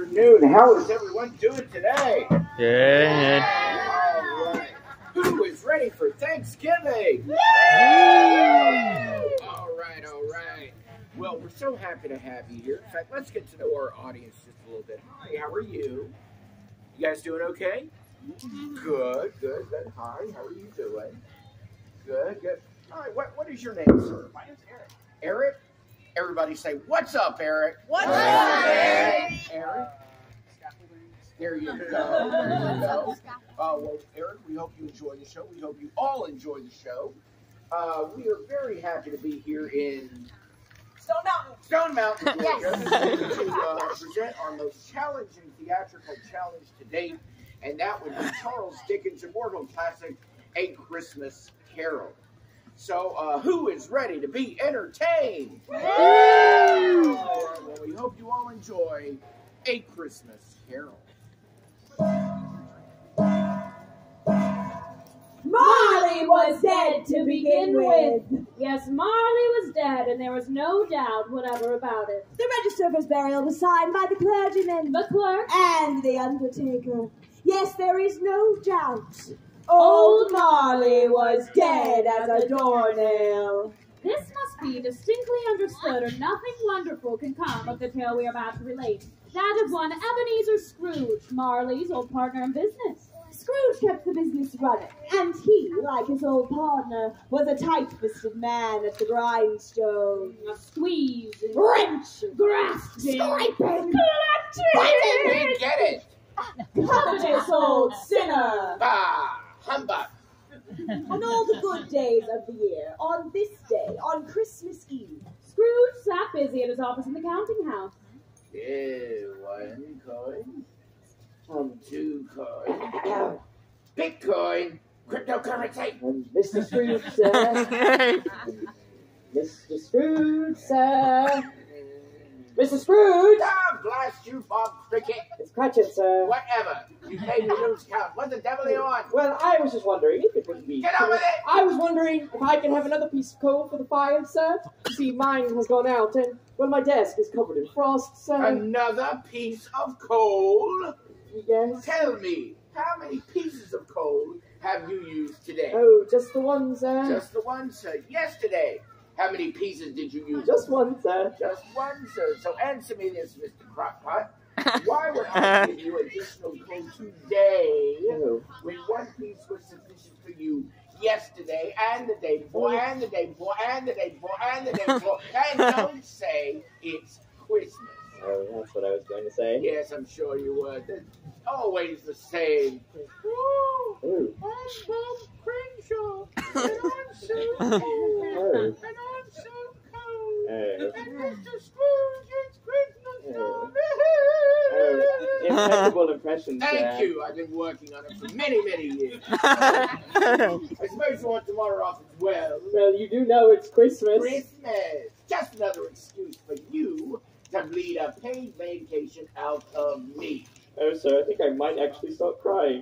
afternoon. How is everyone doing today? Good. All right. Who is ready for Thanksgiving? All right. Well, we're so happy to have you here. In fact, let's get to know our audience just a little bit. Hi, how are you? You guys doing okay? Good. Hi, how are you doing? Good. All right, what is your name, sir? My name's Eric. Eric? Everybody say, what's up, Eric? What's up, Eric? Eric? There you go. Well, Eric, we hope you enjoy the show. We hope you all enjoy the show. We are very happy to be here in Stone Mountain, Georgia, to present our most challenging theatrical challenge to date, and that would be Charles Dickens' immortal classic, A Christmas Carol. So, who is ready to be entertained? Well, we hope you all enjoy A Christmas Carol. Marley was dead to begin with. Yes, Marley was dead, and there was no doubt whatever about it. The register of his burial was signed by the clergyman, The clerk, and the undertaker. Yes, there is no doubt. Old Marley was dead as a doornail. this must be distinctly understood, or nothing wonderful can come of the tale we are about to relate. That of one Ebenezer Scrooge, Marley's old partner in business. Scrooge kept the business running, and he, like his old partner, was a tight-fisted man at the grindstone. A squeeze, Wrench, grasping, scraping, We get it. covetous old sinner. Bah, humbug. On all the good days of the year, on this day, on Christmas Eve, Scrooge sat busy at his office in the counting house. One coin, 2 coins, Bitcoin, cryptocurrency. Mr. Scrooge, sir. Mr. Scrooge, sir. Mr. Scrooge! Ah, blast you, Bob Cricket. It's Cratchit, sir. Whatever. You made me lose count. What the devil are you on? Well, I was just wondering if it would be... Get on with it! I was wondering if I can have another piece of coal for the fire, sir. You see, mine has gone out, and, well, my desk is covered in frost, sir. Another piece of coal? Yes. Tell me, how many pieces of coal have you used today? Oh, just the one, sir. Just the one, sir. Yesterday, how many pieces did you use? Just one, sir. Just one, sir. So answer me this, Mr. Crockpot. Why would I give you additional coal today when one piece was sufficient for you yesterday and the day before and the day before and the day before and the day before? And don't say it's Christmas. Oh, that's what I was going to say. Yes, I'm sure you would. It's always the same. Oh, Ooh. I'm Bob Crenshaw, and I'm so cold, and I'm so cold, and Mr. Scrooge, it's Christmas time. Impeccable impression, sir. Thank you. I've been working on it for many, many years. I suppose you want tomorrow off as well. Well, you do know it's Christmas. Christmas. Just another excuse for you to bleed a paid vacation out of me. Oh, sir, I think I might actually start crying.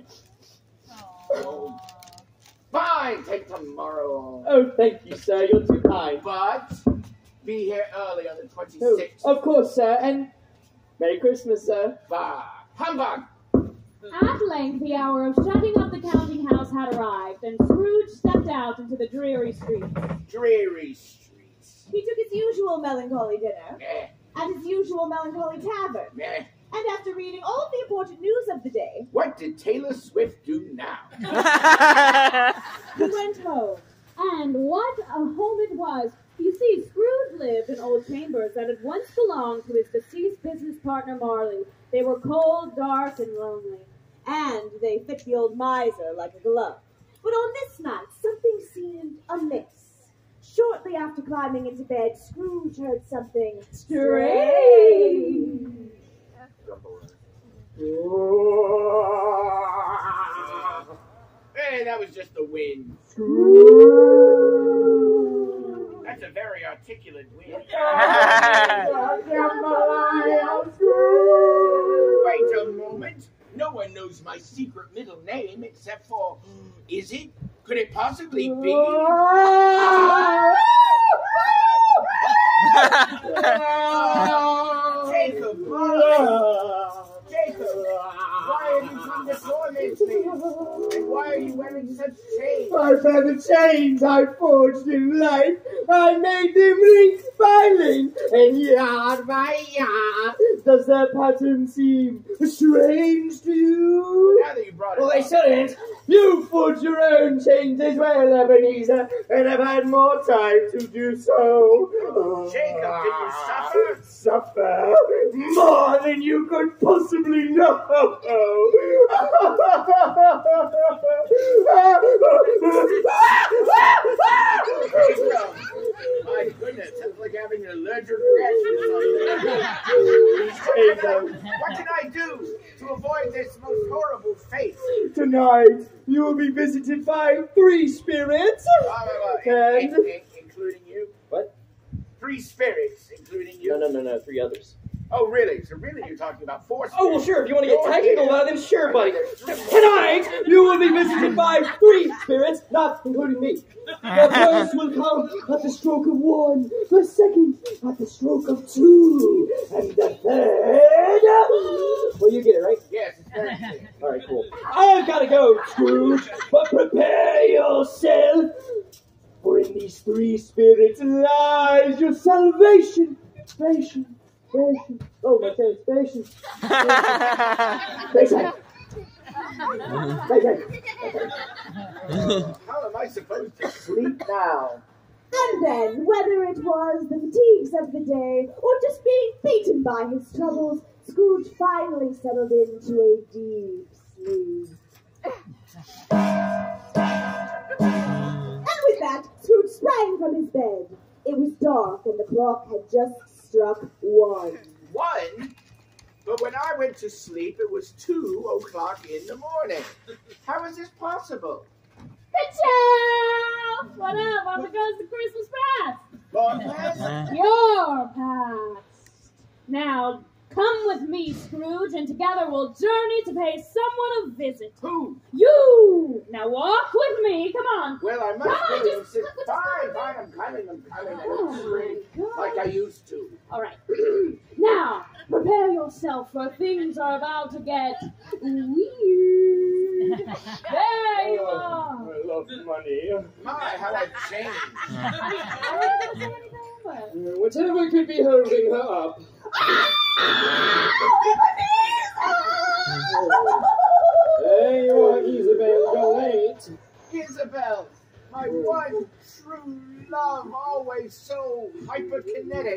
Oh. Fine, take tomorrow off. Oh, thank you, sir. You're too kind. But be here early on the 26th. Oh, of course, sir. And Merry Christmas, sir. Bah, humbug! At length, the hour of shutting up the counting house had arrived, and Scrooge stepped out into the dreary streets. Dreary streets. he took his usual melancholy dinner Meh, at his usual melancholy tavern, meh. and after reading all of the important news of the day, What did Taylor Swift do now? he went home. And what a home it was! You see, Scrooge lived in old chambers that had once belonged to his deceased business partner Marley. They were cold, dark, and lonely. And they fit the old miser like a glove. But on this night, something seemed amiss. Shortly after climbing into bed, Scrooge heard something strange. Hey, that was just the wind. That's a very articulate wind. Wait a moment. No one knows my secret middle name except for... Is it? Could it possibly be? Take a breath. with me? And why are you wearing such chains? My feather chains I forged in life. I made them link by link, and yard by yard. Does that pattern seem strange to you? Now that you brought it Well, up. they shouldn't. You forged your own chains as well, Ebenezer, and I've had more time to do so. Jacob, did you suffer? Suffer? More than you could possibly know. Jacob, my goodness, sounds like having an allergic reaction or something. What can I do to avoid this most horrible fate? Tonight, you will be visited by 3 spirits. Including you? What? 3 spirits, including you? No, 3 others. Oh, really? So really you're talking about 4 spirits? Oh, well, sure, if you want to get Go technical ahead. about it, then sure, buddy. Tonight, you will be visited by 3 spirits, not including me. The first will come at the stroke of 1, the second at the stroke of 2, and the third... Well, you get it, right? Yes, it's very clear. All right, cool. I've got to go, Scrooge, but prepare yourself, for in these 3 spirits lies your salvation. Salvation. Oh, my salvation. How am I supposed to sleep now? And then, whether it was the fatigues of the day or just being beaten by his troubles, Scrooge finally settled into a deep sleep. And with that, Scrooge sprang from his bed. It was dark and the clock had just struck 1. 1? But when I went to sleep, it was 2 o'clock in the morning. How is this possible? Ciao! What up? How's it goes to Christmas past? Godless? Your past. Now, come with me, Scrooge, and together we'll journey to pay someone a visit. Who? You! Now walk with me, come on. Well, I must Come on, go just- and sit. Fine, I'm coming. Like I used to. All right. Now, prepare yourself, for things are about to get weird. There you are. I love money. My, how I've changed. I didn't say anything, but... Whatever could be holding her up. There you are, Isabel. You're late. Isabel, my one true love, always so hyperkinetic.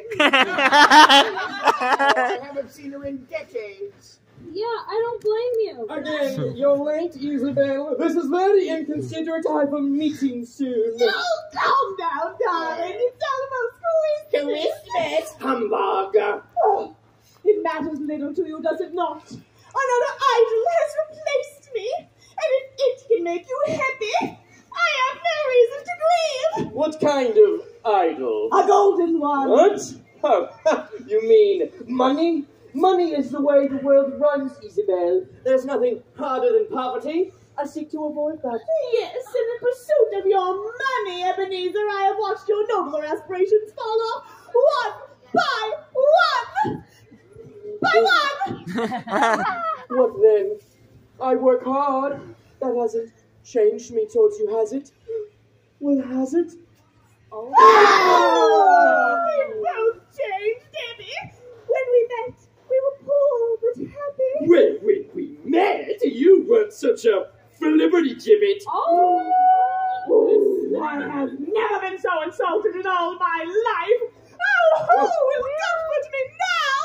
I haven't seen her in decades. Yeah, I don't blame you. Again, you're late, Isabel. This is very inconsiderate. I have a meeting soon. Oh, calm down, darling. It's almost Christmas. Humbug. Oh, it matters little to you, does it not? Another idol has replaced me, and if it can make you happy, I have no reason to grieve. What kind of idol? A golden one. What? Oh, you mean money? Money is the way the world runs, Isabel. There's nothing harder than poverty. I seek to avoid that. Yes, in the pursuit of your money, Ebenezer, I have watched your nobler aspirations fall off one by one. By one! What then? I work hard. That hasn't changed me towards you, has it? Well, has it? Oh, we both changed, Debbie. When we met, we were poor but happy. Well, when we met, you weren't such a flibberty-gibbet. Oh! I have never been so insulted in all my life. Oh, who will comfort me now?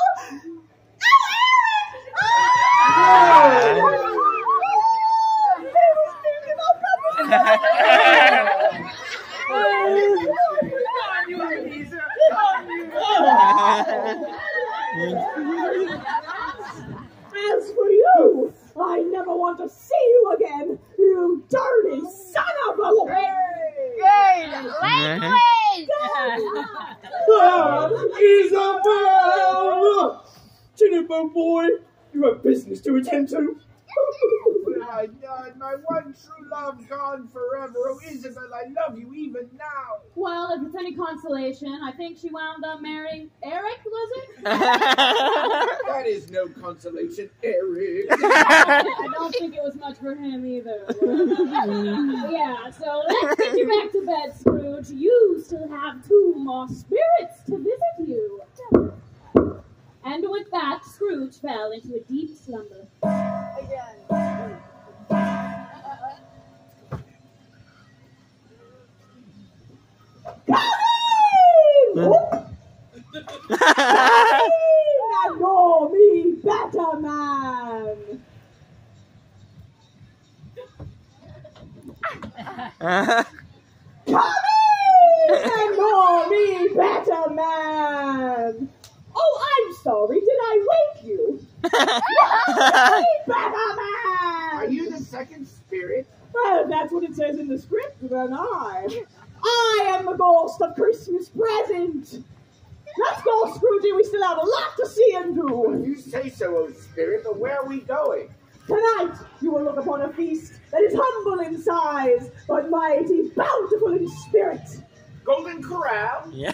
As for you, I never want to see you again, you dirty son of a Isabel! Jennifer boy, you have business to attend to. What have I done? My one true love gone forever. Oh, Isabel, I love you even now. Well, if it's any consolation, I think she wound up marrying Eric, was it? That is no consolation, Eric. I don't think it was much for him either. Yeah, so let's get you back to bed, Scrooge. You still have 2 more spirits to visit you. And with that, Scrooge fell into a deep slumber. Again. And know me better, man. And know me better, man. Oh, I'm sorry. Did I wake you? Better, man. Are you the second spirit? Well, if that's what it says in the script, then I am the ghost of Christmas present. Let's go, Scroogey. We still have a lot to see and Well, do. you say so, O spirit, but where are we going? Tonight, you will look upon a feast that is humble in size, but mighty bountiful in spirit. Golden Corral? Yeah.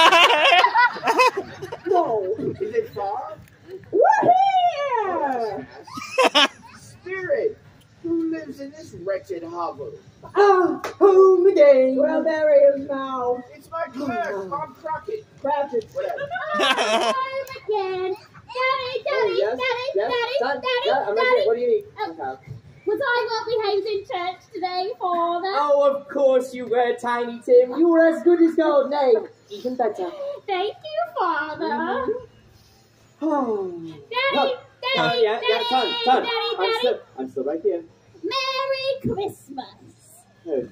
No, Is it far? we're here. Spirit, who lives in this wretched hovel? Home again. Well, there he is now. It's my clerk, Bob Crockett. Cratchit. Whatever. Home again. Daddy, Oh, yes, yes, son, yeah, I'm ready. What do you need? Was I not behaved in church today, Father? Oh, of course you were, Tiny Tim. You were as good as gold. Nay, even better. Thank you, Father. Oh. Daddy, Daddy, Yeah, Daddy, son. Daddy, I'm still right here. Merry Christmas. Oh.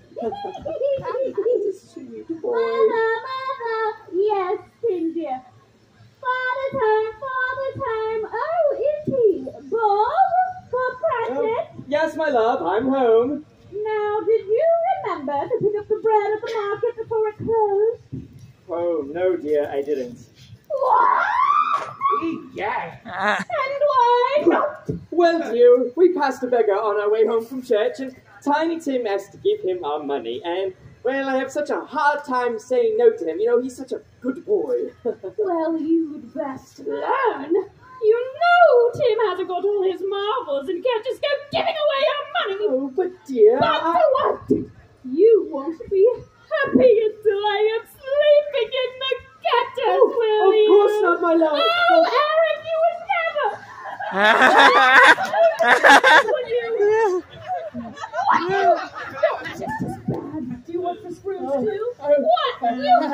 Sweet boy. Mother, yes, dear. Father's home. Oh, is he? Bob Cratchit? Yes, my love, I'm home. Now, did you remember to pick up the bread at the market before it closed? Oh, no, dear, I didn't. What? Yeah. And why? Well, dear, we passed a beggar on our way home from church, and Tiny Tim asked to give him our money, and, well, I have such a hard time saying no to him. You know, he's such a good boy. Well, you'd best learn. You know Tim hasn't got all his marbles and can't just go giving away our money. Oh, but dear, But for what? You won't be happy until I am sleeping in the gutters, will you? Of course not, my love. Oh, Eric, you would never. Just as bad. Do you want for Scrooge too? What?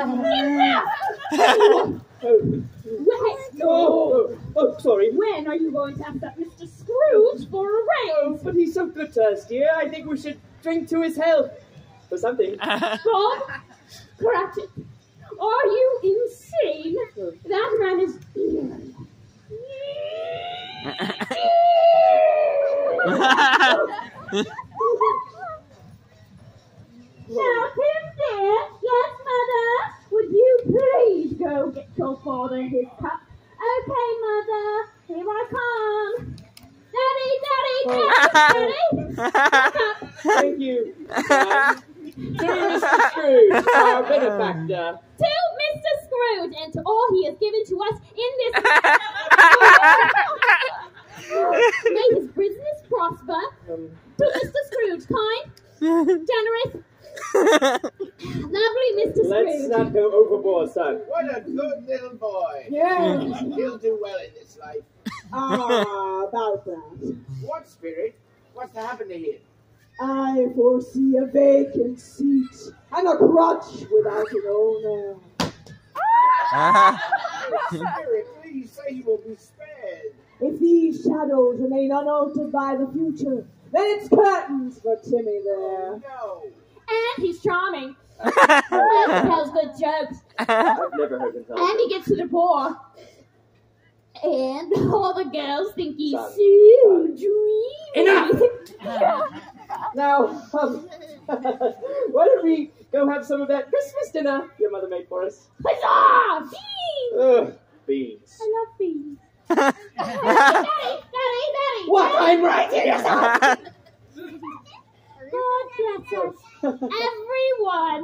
You Wait, no. Oh, sorry. When are you going to ask that Mr. Scrooge for a raise? But he's so good to us, dear. I think we should drink to his health. Or something. Bob Cratchit, are you insane? That man is eerie. Now, Tim dear, yes, Mother, would you please go get your father his cup? Okay, Mother, here I come. Daddy, Thank you. To Mr. Scrooge, our benefactor. To Mr. Scrooge and to all he has given to us in this may his business prosper. To Mr. Scrooge, kind, generous, lovely Mr. Scrooge. Let's not go overboard, son. What a good little boy. Yeah. He'll do well in this life. About that. What, spirit? What's to happen to him? I foresee a vacant seat and a crutch without an owner. Spirit, please say he will be spared. If these shadows remain unaltered by the future, then it's curtains for Timmy there. No. And he's charming. And he tells good jokes. I've never heard him tell. And he gets to the poor. And all the girls think he's Son. so dreamy. Enough! Now, why don't we go have some of that Christmas dinner your mother made for us? Huzzah! Beans! Ugh, beans. I love beans. Daddy! What? climb right in yourself. God bless us, everyone.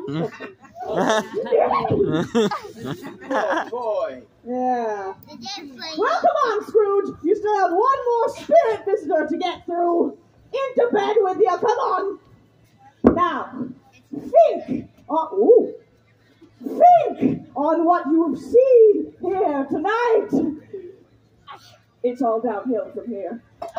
Oh, boy. Yeah. Well, come on, Scrooge. You still have one more spirit visitor to get through. Into bed with you. Come on. Now, think on what you've seen here tonight. It's all downhill from here.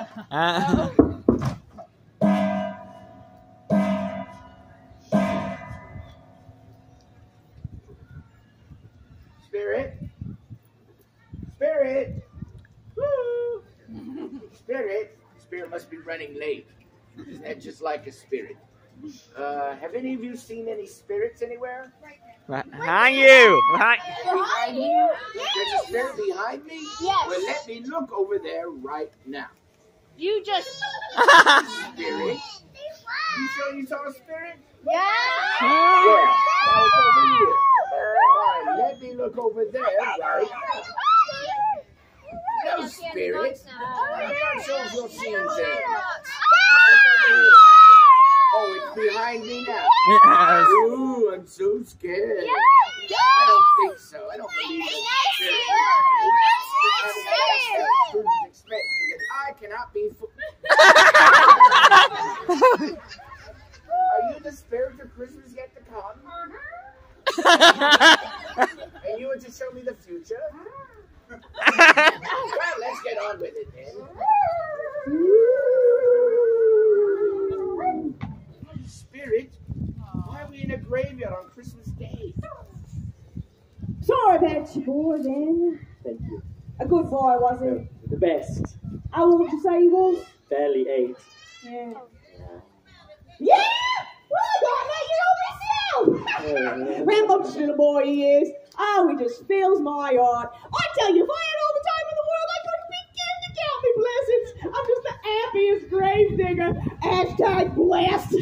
Spirit. Spirit. Woo. Spirit. Spirit must be running late. Isn't that just like a spirit? Have any of you seen any spirits anywhere? Behind you. Behind you? There's a spirit behind me? Yes. Well, let me look over there right now. You just. Spirit? You sure you saw a spirit? Yeah. Where? Now it's over here. All right, let me look over there, right? No spirit. I'm not sure if you're seeing things. Oh, it's behind me now. Yes. Ooh, I'm so scared. I don't think so. I don't believe it's spirit. Because I cannot be Are you the spirit of Christmas yet to come? And you want to show me the future? Well, let's get on with it then. Spirit, why are we in a graveyard on Christmas Day? Sorry about your boy then. Thank you. A good boy, was he? The best. How old did you say he was? Barely 8. Yeah. Yeah! Well, I got that, you know myself! Rambunctious little boy he is. Oh, he just fills my heart. I tell you, if I had all the time in the world, I couldn't begin to count me blessings. I'm just the happiest grave digger. Hashtag blessed.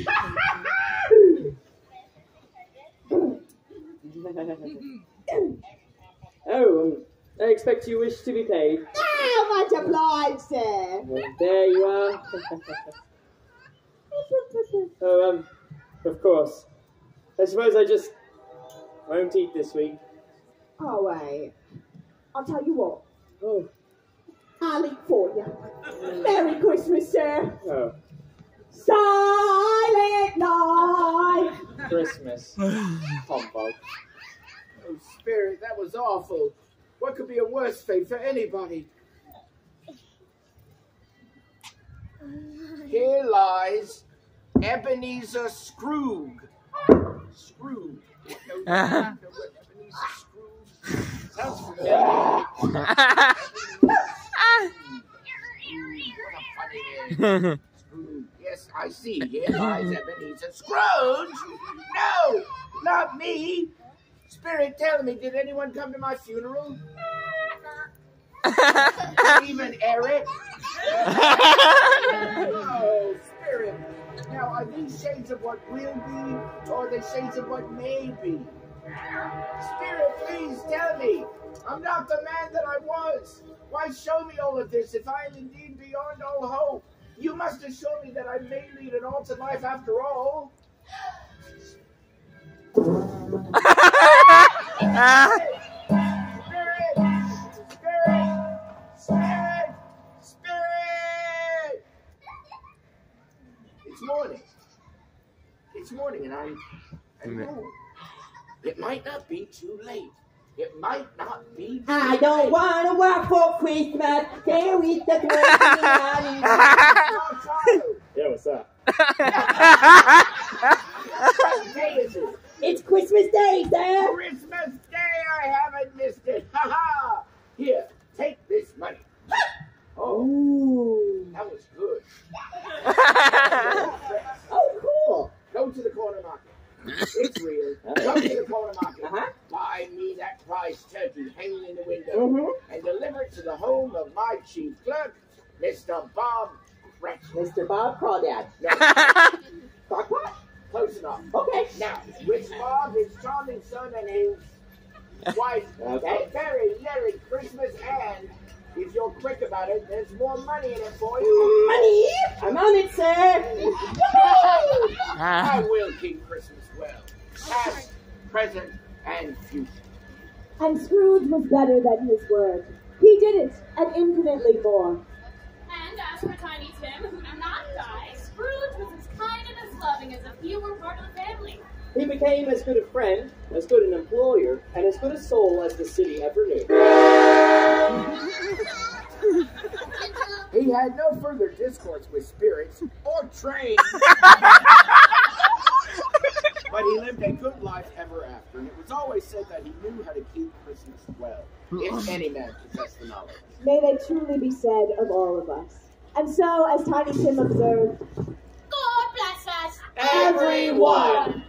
Oh, I expect you wish to be paid. Ah, much obliged, sir. Well, there you are. Oh, of course. I suppose I just won't eat this week. Oh, wait. I'll tell you what. Oh. I'll eat for you. Merry Christmas, sir. Oh. Silent night. Christmas. Humbug. Oh, Spirit, that was awful. What could be a worse fate for anybody? Here lies Ebenezer Scrooge. Scrooge. Ebenezer Scrooge. Sounds familiar. What a funny name. Scrooge. Yes, I see. Here lies Ebenezer Scrooge. No, not me. Spirit, tell me, did anyone come to my funeral? Even Eric? Oh, Spirit. Now, are these shades of what will be, or are they shades of what may be? Spirit, please tell me. I'm not the man that I was. Why show me all of this if I am indeed beyond all hope? You must assure me that I may lead an altered life after all. Spirit! It's morning. It's morning and I'm home. It might not be too late. It might not be too I don't late. want to work for Christmas. There is the Yeah, what's up? What day is it? It's Christmas Day, sir. Christmas Day, I haven't missed it. Ha ha! Here, take this money. Oh, that was good. Oh, cool. Go to the corner market. It's real. Go to the corner market. Buy me that prize turkey hanging in the window and deliver it to the home of my chief clerk, Mr. Bob Cratchit. Mr. Bob Crawdad. No. Crockpot? Close enough. Okay. Now, with Bob, his charming son, and his wife, Okay. a very merry Christmas and If you're quick about it, there's more money in it for you. Money? I'm on it, sir. I will keep Christmas well. Past, present, and future. And Scrooge was better than his word. He did it, and infinitely more. And as for Tiny Tim, who did not die, Scrooge was as kind and as loving as if he were part of the family. He became as good a friend, as good an employer, and as good a soul as the city ever knew. He had no further discourse with spirits or trains. But he lived a good life ever after, and it was always said that he knew how to keep Christmas well, if any man possessed the knowledge. May they truly be said of all of us. And so, as Tiny Tim observed, God bless us, Everyone!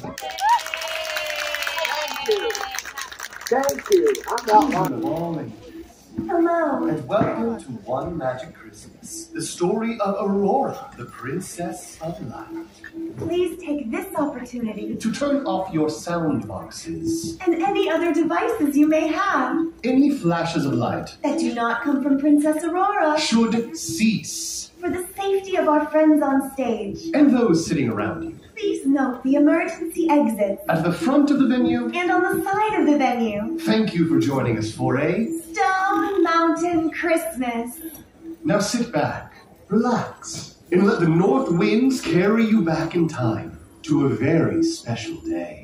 Thank you. I'm not one. Hello. And welcome to One Magic Christmas, the story of Aurora, the Princess of Light. Please take this opportunity To turn off your sound boxes, and any other devices you may have any flashes of light that do not come from Princess Aurora should cease. for the safety of our friends on stage. And those sitting around you. Please note the emergency exits At the front of the venue, and on the side of the venue. thank you for joining us for a... Stone Mountain Christmas. Now sit back, relax, and let the north winds carry you back in time to a very special day.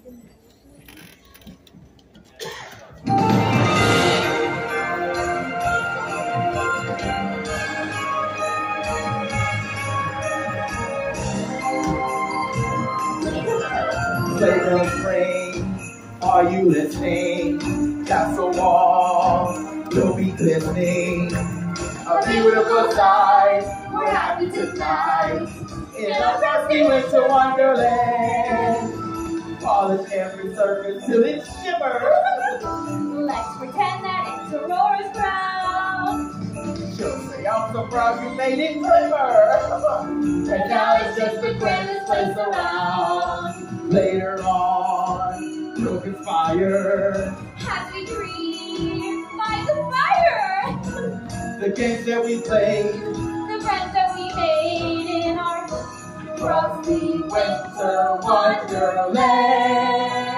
Say no spring, are you listening? Castle walls will be glistening. A beautiful sight, we're happy tonight. In a dusty winter wonderland. Polish every surface till it shimmers. Let's pretend that it's Aurora's crown. She'll say, I'm so proud you made it glimmer. And now it's just the grandest place around. Later on, we'll conspire. As we dream by the fire. The games that we played, The friends that we made in our frosty winter wonderland.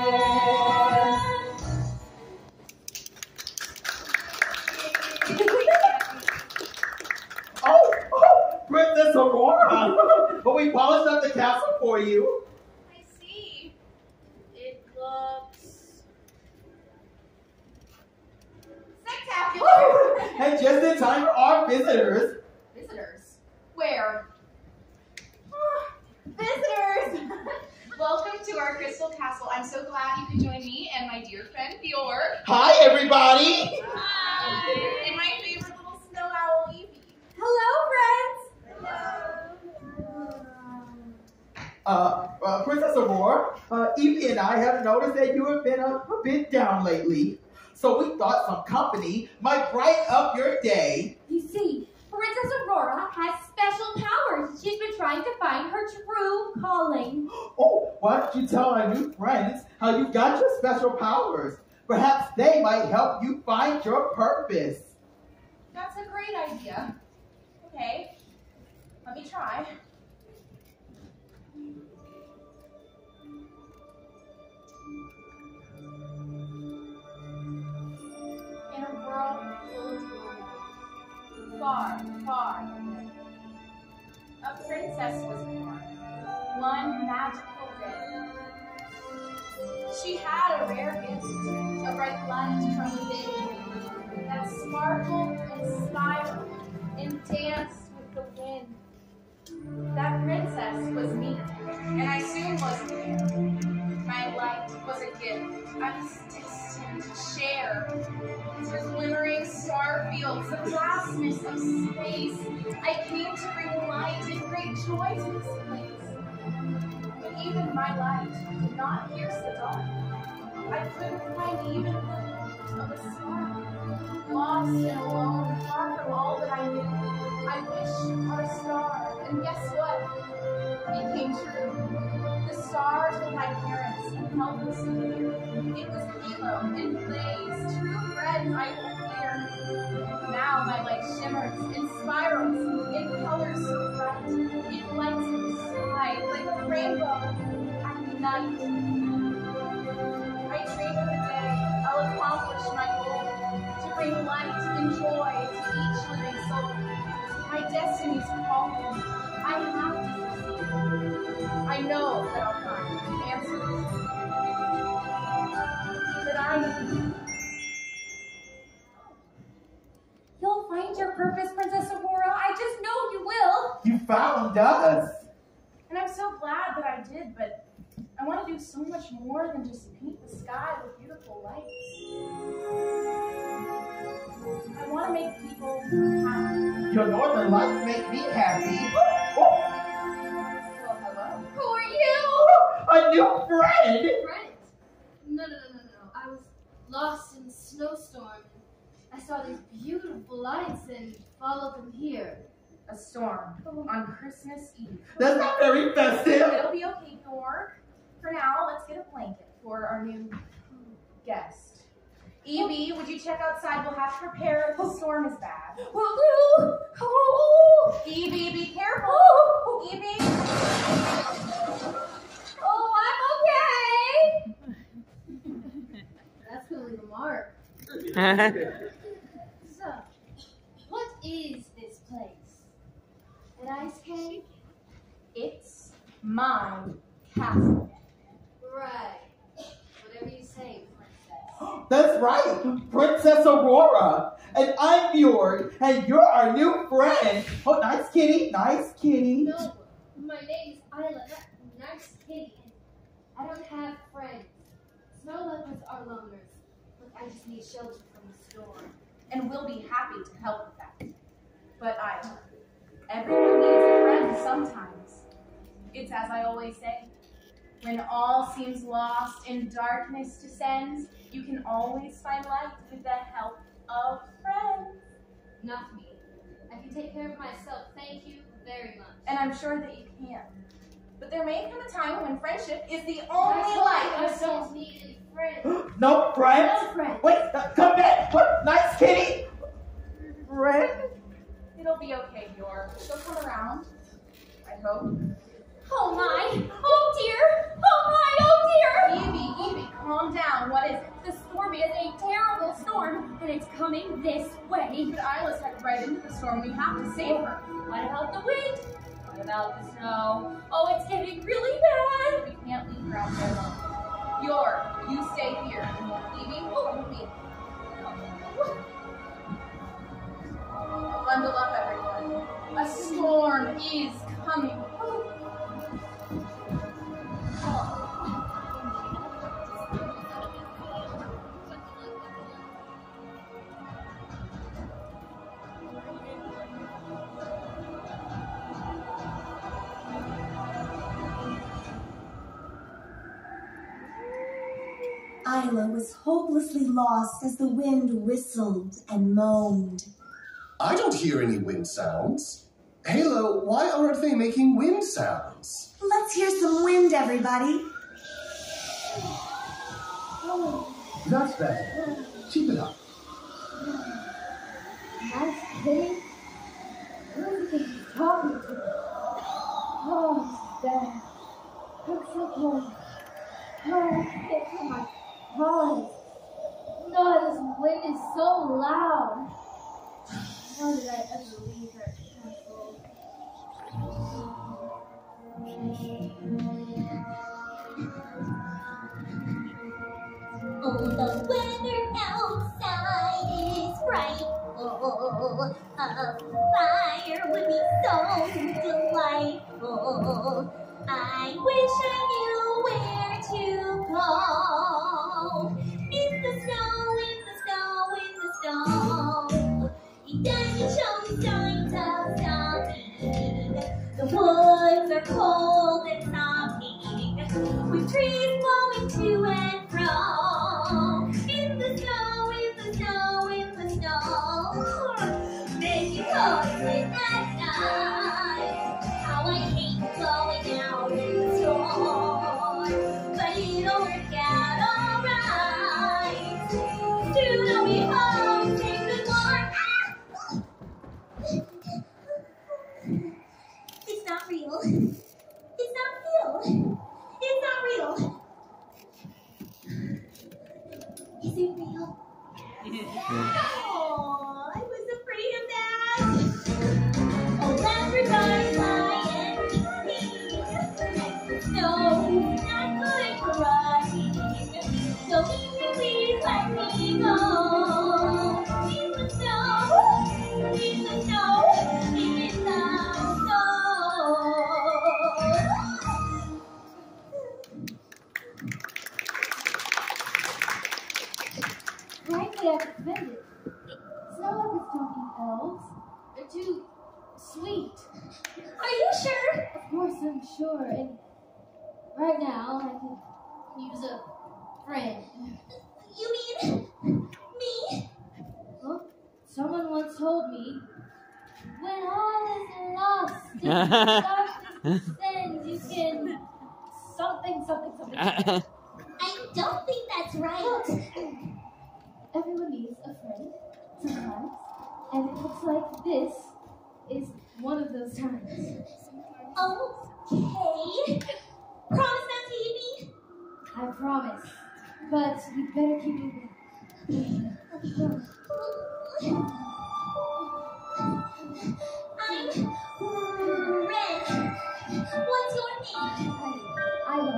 Oh, Princess Aurora! But we polished up the castle for you. I see. It looks spectacular. And just in time for our visitors. Visitors? Where? Visitors! Welcome to our Crystal Castle. I'm so glad you could join me and my dear friend Bjork. Hi, everybody! Hi! And my favorite little snow owl, Evie. Hello, friends. Princess Aurora, Evie and I have noticed that you have been a bit down lately. So we thought some company might brighten up your day. You see, Princess Aurora has special powers. She's been trying to find her true calling. Oh, why don't you tell our new friends how you got your special powers? Perhaps they might help you find your purpose. That's a great idea. Okay, let me try. In a world full of glory, far, far away, a princess was born one magical day. She had a rare gift, a bright light from within that sparkled and smiled and danced with the wind. That princess was me, and I soon was there. My light was a gift I was destined to share. Through glimmering star fields, the vastness of space, I came to bring light and great joy to this place. But even my light did not pierce the dark. I couldn't find even the hint of a spark. Lost and alone, far from all that I knew, I wished on a star, and guess what? It came true. The star told my parents and held them so near. It was Halo and Blaze, true friends I hold dear. Now my light shimmers in spirals, in colors so bright. It lights the sky like a rainbow at night. I dream of the day I'll accomplish my goal to bring light and joy to each living soul. My destiny's calling. I have to succeed. I know that I'll find the answers that I need. You'll find your purpose, Princess Aurora. I just know you will. You found us. And I'm so glad that I did, but I want to do so much more than just paint the sky with beautiful lights. I want to make people happy. Your northern lights make me happy. Well, hello. Who are you? A new friend. Friend? No. I was lost in a snowstorm. I saw these beautiful lights and followed them here. A storm on Christmas Eve. That's not very festive. It'll be okay, York. For now, let's get a blanket for our new guest. Evie, would you check outside? We'll have to prepare if the storm is bad. Will do. Oh. Evie, be careful. Oh. Evie. Oh, I'm okay. That's gonna leave a mark. So, what is this place? An ice cave? It's my castle. Right. Whatever you say, Princess. That's right, Princess Aurora. And I'm Bjorn, and you're our new friend. Oh, nice kitty, nice kitty. No, my name's Isla, not nice kitty. I don't have friends. Snow leopards are loners. Look, I just need shelter from the storm. And we'll be happy to help with that. But everyone needs a friend sometimes. It's as I always say, when all seems lost and darkness descends, you can always find light with the help of friends. Not me. I can take care of myself. Thank you very much. And I'm sure that you can. But there may come a time when friendship is the only light. I don't need any friends. No friends? No friends. Wait, come back. What? Nice kitty. Friend? It'll be okay, Bjorn. She'll come around. I hope. Oh my! Oh dear! Oh my! Oh dear! Evie, calm down. What is it? The storm is a terrible storm, and it's coming this way. But Isla's headed right into the storm. We have to save her. What about the wind? What about the snow? Oh, it's getting really bad. We can't leave her out there alone. Bjorn, you stay here. Evie, come with me. Bundle up, everyone. A storm is coming. Isla was hopelessly lost as the wind whistled and moaned. I don't hear any wind sounds. Halo, why aren't they making wind sounds? Let's hear some wind, everybody. That's better. Keep it up. Nice kitty. Who do you think he's talking to? Oh, Dad. I'm so cold. Oh, it's in my eyes. No, this wind is so loud. How did I ever leave her castle? Oh, the weather outside is frightful. A fire would be so delightful. I wish I knew where to go. In the snow, in the snow, in the snow. It doesn't show signs of stopping. The woods are cold and sopping, with trees blowing to and fro. In the snow, in the snow, in the snow. Make it cold at night. How I hate going out in the storm, but it'll work out alright. Soon I'll be home. Say good morning. sweet. Are you sure? Of course I'm sure. And right now I could use a friend. You mean me? Well, someone once told me, when all is lost in darkness, then you can something. I don't think that's right. Everyone needs a friend sometimes, and it looks like this is one of those times. Okay. Promise not to eat me? I promise, but you better keep moving. I'm Red. What's your name? Isla.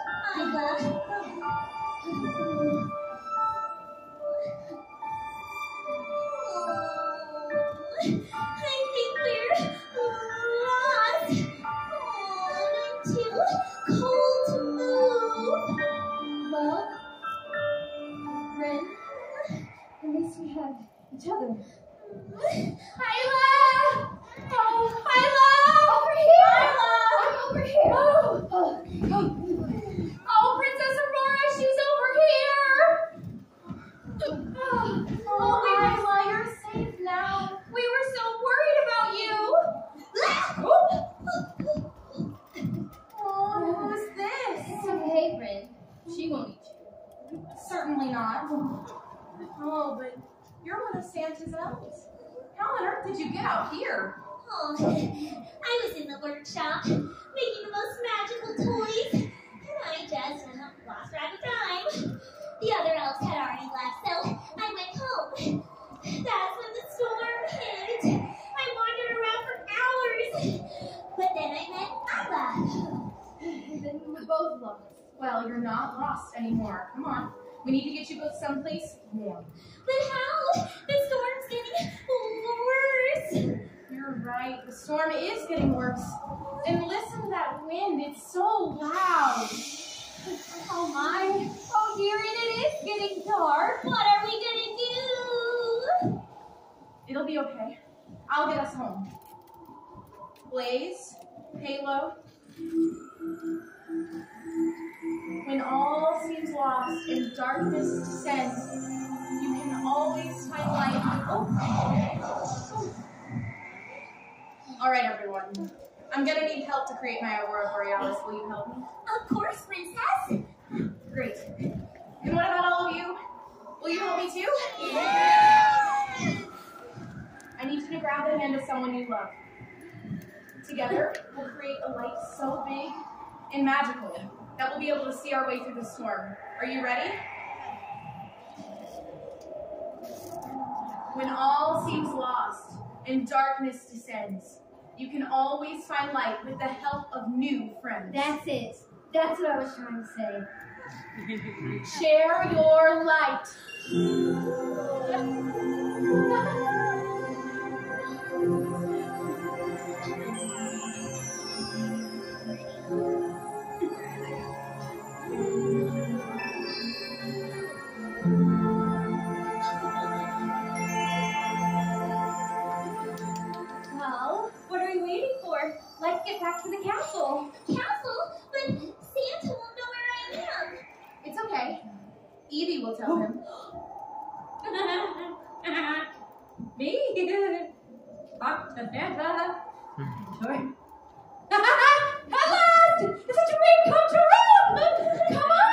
I think we're lost. I'm too cold to move. Well, Ren, at least we have each other. Hyla! Oh, Hyla! Over here! Hyla! I'm over here! Oh, Princess Aurora, she's over here! Oh, Hyla, you're safe now. We were so worried about you. Oh, who's this? It's okay, Ren. She won't eat you. Certainly not. Oh, but you're one of Santa's elves. How on earth did you get out here? Oh, I was in the workshop making the most magical toys, and I just lost track of time. The other elves had already left, so I went home. That's when the storm hit. I wandered around for hours, but then I met Hyla. Then we're both lost. Well, you're not lost anymore. Come on. We need to get you both someplace warm. But how? The storm's getting worse. You're right. The storm is getting worse. And listen to that wind. It's so loud. Oh my. Oh dear, and it is getting dark. What are we gonna do? It'll be okay. I'll get us home. Blaze, Halo. When all seems lost and darkness descends, you can always find light. Oh. All right, everyone. I'm gonna need help to create my Aurora Borealis. Will you help me? Of course, Princess. Great. And what about all of you? Will you help me too? Yeah. I need you to grab the hand of someone you love. Together, we'll create a light so big and magical that we'll be able to see our way through the storm. Are you ready? When all seems lost and darkness descends, you can always find light with the help of new friends. That's it. That's what I was trying to say. Share your light. Well, what are we waiting for? Let's get back to the castle. Castle? But Santa won't know where I am. It's okay. Evie will tell him. Me? Talk to Santa. Joy. At last! It's such a dream come true! Come on!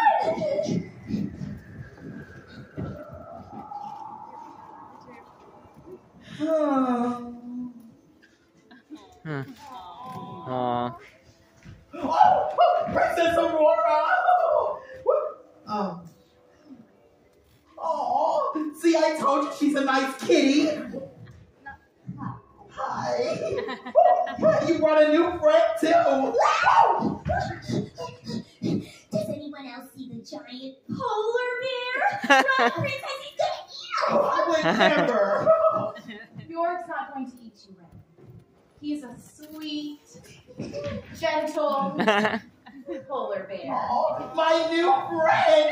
Aww. Oh, Princess Aurora! Oh, see, I told you she's a nice kitty. Hi. You brought a new friend too. Does anyone else see the giant polar bear? Run, Princess, he's gonna eat us! I would never. Bjork's not going to eat you, Ren. He's a sweet, gentle polar bear. Oh, my new friend.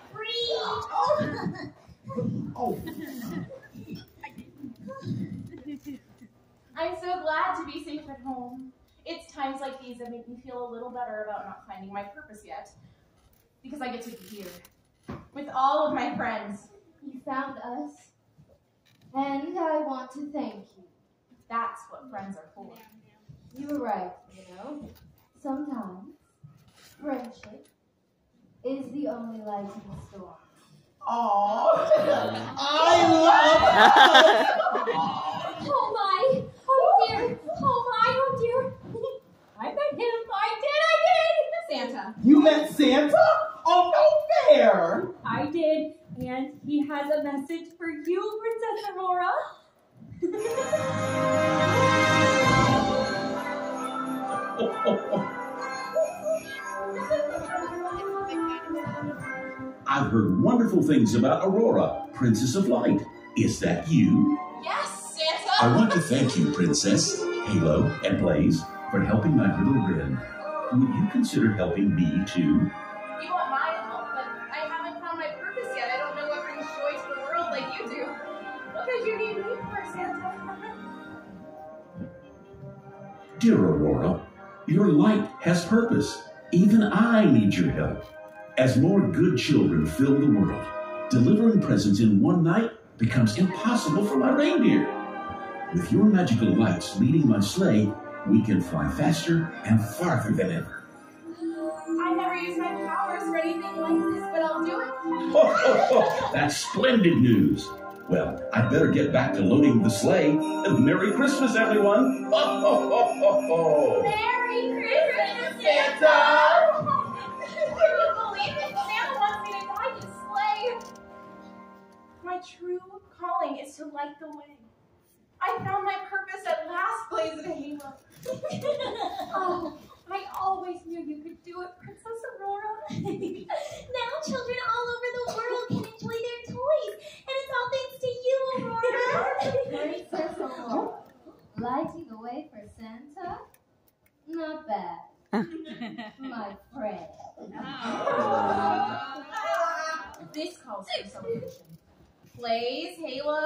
Free! Oh. I'm so glad to be safe at home. It's times like these that make me feel a little better about not finding my purpose yet. Because I get to be here with all of my friends. You found us, and I want to thank you. That's what friends are for. You were right, you know. Sometimes friendship is the only light in the storm. Oh, I love Oh my! Oh dear! Oh my! Oh dear! I met him! I did! Santa. You met Santa? Oh, no fair! I did, and he has a message for you, Princess Aurora. I've heard wonderful things about Aurora, Princess of Light. Is that you? Yes, Santa. I want to thank you, Princess, Halo, and Blaze, for helping my little Rin. Would you consider helping me, too? You want my help, but I haven't found my purpose yet. I don't know what brings joy to the world like you do. What could you need me for, Santa? Dear Aurora, your light has purpose. Even I need your help. As more good children fill the world, delivering presents in one night becomes impossible for my reindeer. With your magical lights leading my sleigh, we can fly faster and farther than ever. I never use my powers for anything like this, but I'll do it. That's splendid news. Well, I'd better get back to loading the sleigh. Merry Christmas, everyone. Merry Christmas, Santa! I can't believe it. Santa wants me to guide his sleigh. My true calling is to light the way. I found my purpose at last, Blaze and Halo. Oh, I always knew you could do it, Princess Aurora. Now children all over the world can enjoy their toys, and it's all thanks to you, Aurora. Princess Aurora, lighting the way for Santa? Not bad. My friend. This calls for celebration. Blaze, Halo.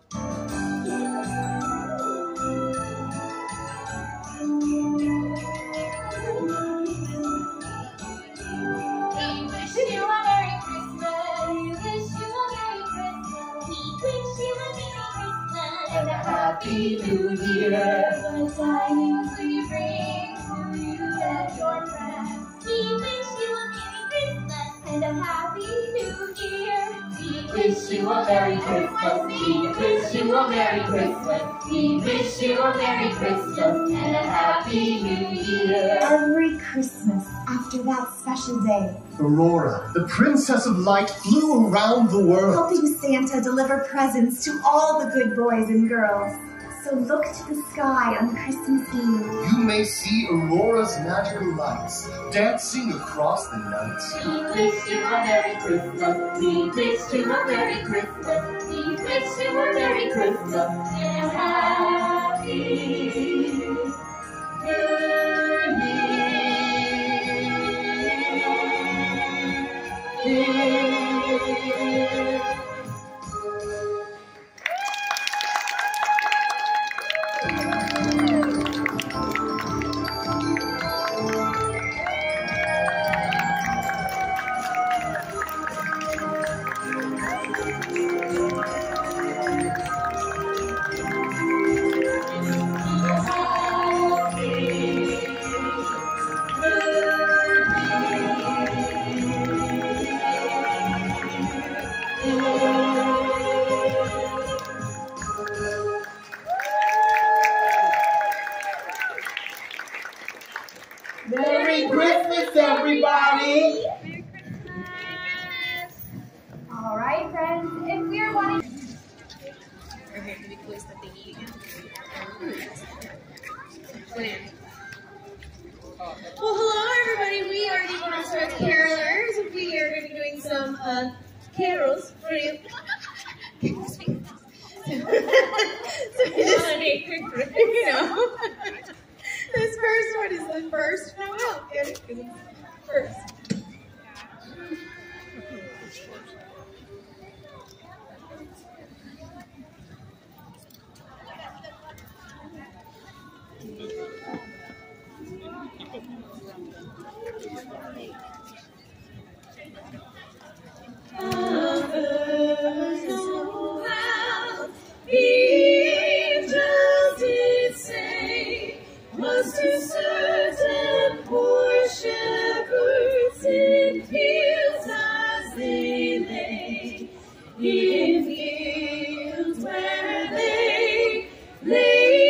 And a happy new year. What tidings we bring to you and your friends. We wish you a Merry Christmas And a happy new year. We wish you a Merry Christmas. We wish you a Merry Christmas. We wish you a Merry Christmas and a Happy New Year. Every Christmas after that special day, Aurora, the Princess of Light, flew around the world. helping Santa deliver presents to all the good boys and girls. So look to the sky on Christmas Eve. You may see Aurora's magical lights dancing across the night. We wish you a Merry Christmas. We wish you a Merry Christmas. We wish you a Merry Christmas and a Happy New Year. Merry Christmas, everybody! All right, friends, if we are wanting... Well, hello everybody. We are the Crossroads Carolers. We are going to be doing some carols for you. This first one is the first Noel. Get it? 'Cause it's first.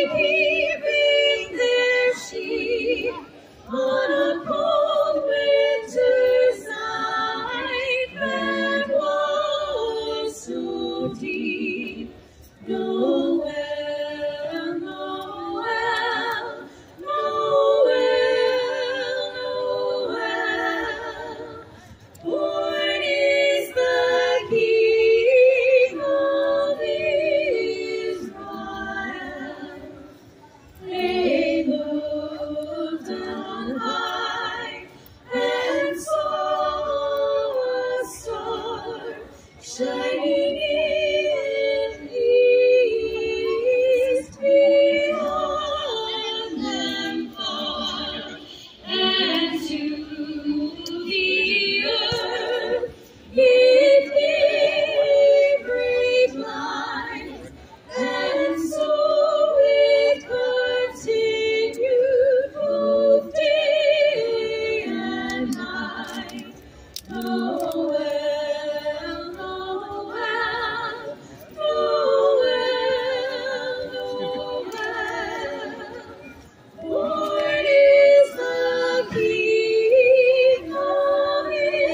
keeping their sheep on a cold winter's night that was so deep. Noel, Noel, Noel, Noel, born is the King of Israel. They looked on high and saw a star shining in the east beyond them far, and to the earth it gave great light, and so it continued both day and night. Noel, Noel, Noel, Noel, born is the King of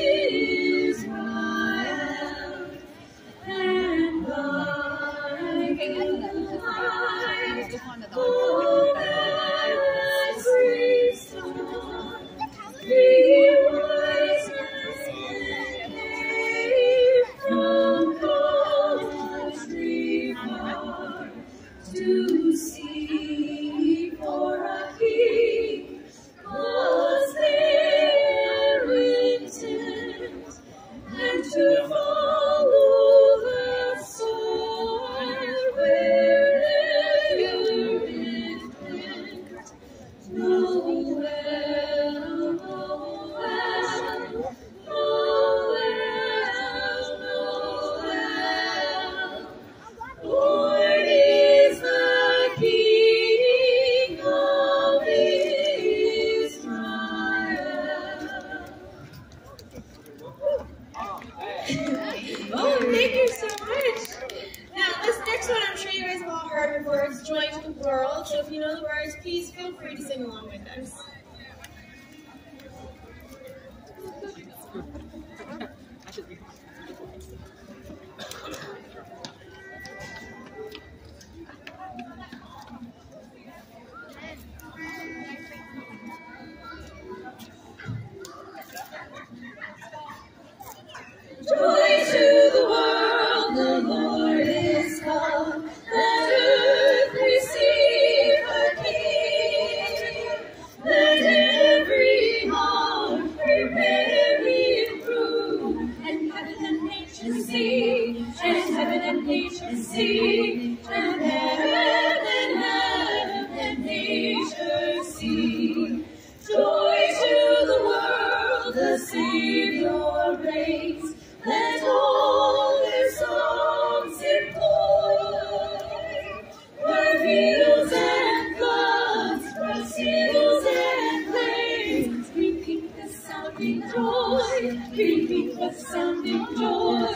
Israel, and by moonlight on that great star, three wise men came from country far to seek for a king was their intent, and to follow the star wherever it went. Noel, Noel, Noel, Noel, born is the King of Israel. Oh, thank you so much. Now, this next one I'm sure you guys have all heard before. It's Joy to the World. So if you know the words, please feel free to sing along with us. Joy to the world, the Lord is come. Let earth receive a King. Let every heart prepare Him room. And heaven and nature sing, and heaven and nature sing, and heaven and nature sing. Joy to the world, the Savior reigns. Let all their songs employ. The fields and floods, the hills and plains, repeat the sounding joy, repeat the sounding joy,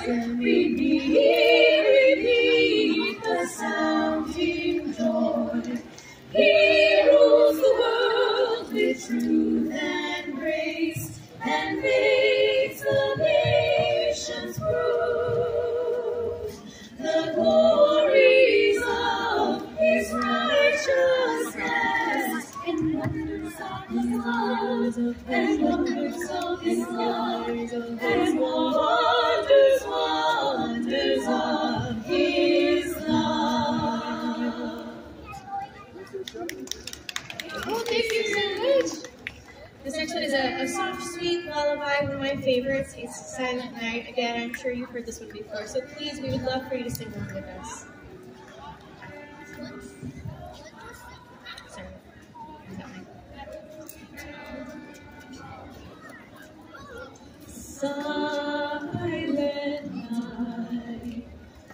repeat the sounding joy. He rules the world with truth and grace, and makes the nations prove the glories of His righteousness, and wonders of His love, and wonders of His love, and wonders of His love. Oh, thank you so much. This next one is a soft, sweet lullaby, one of my favorites. It's Silent Night. Again, I'm sure you've heard this one before, so please, we would love for you to sing along with us. Sorry. Silent night,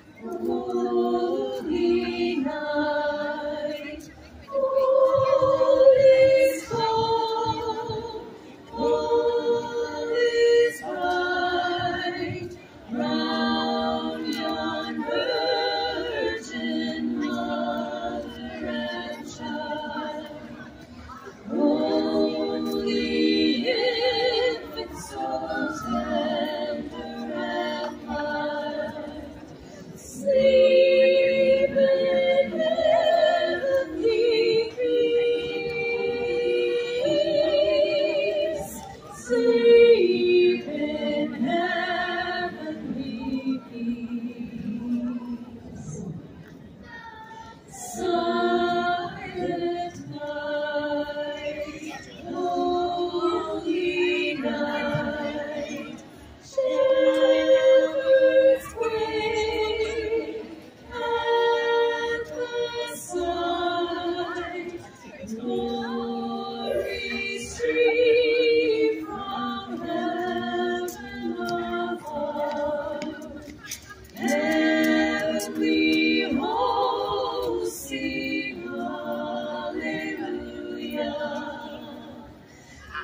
holy night, all is calm, all is bright, round yon virgin mother and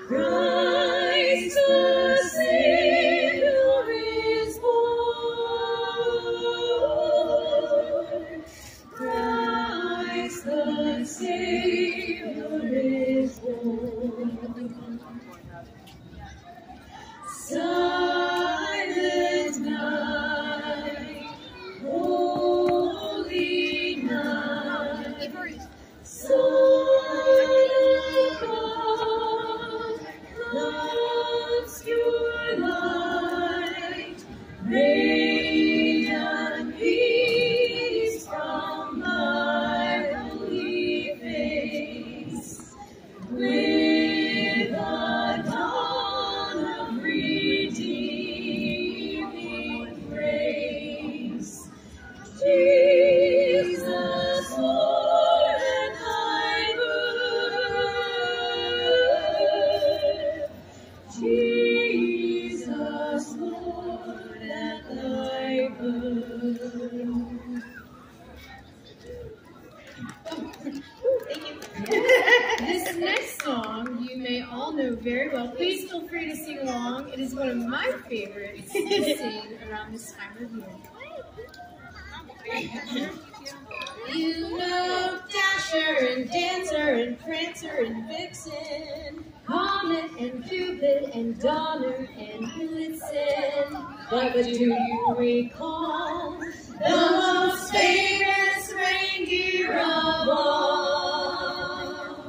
Christ the Savior is born. Christ the Savior is born. Silent night, holy night, Son of God, obscure light, radiant peace from thy holy face, with the dawn of redeeming grace. Jesus, Lord, at thy birth. Jesus, Lord, at thy birth. Thank you. This next song you may all know very well. Please feel free to sing along. It is one of my favorites to sing around this time of year. You know Dasher and Dancer and Prancer and Vixen, Comet and Cupid and Donner and Blitzen. But do you recall the most famous reindeer of all?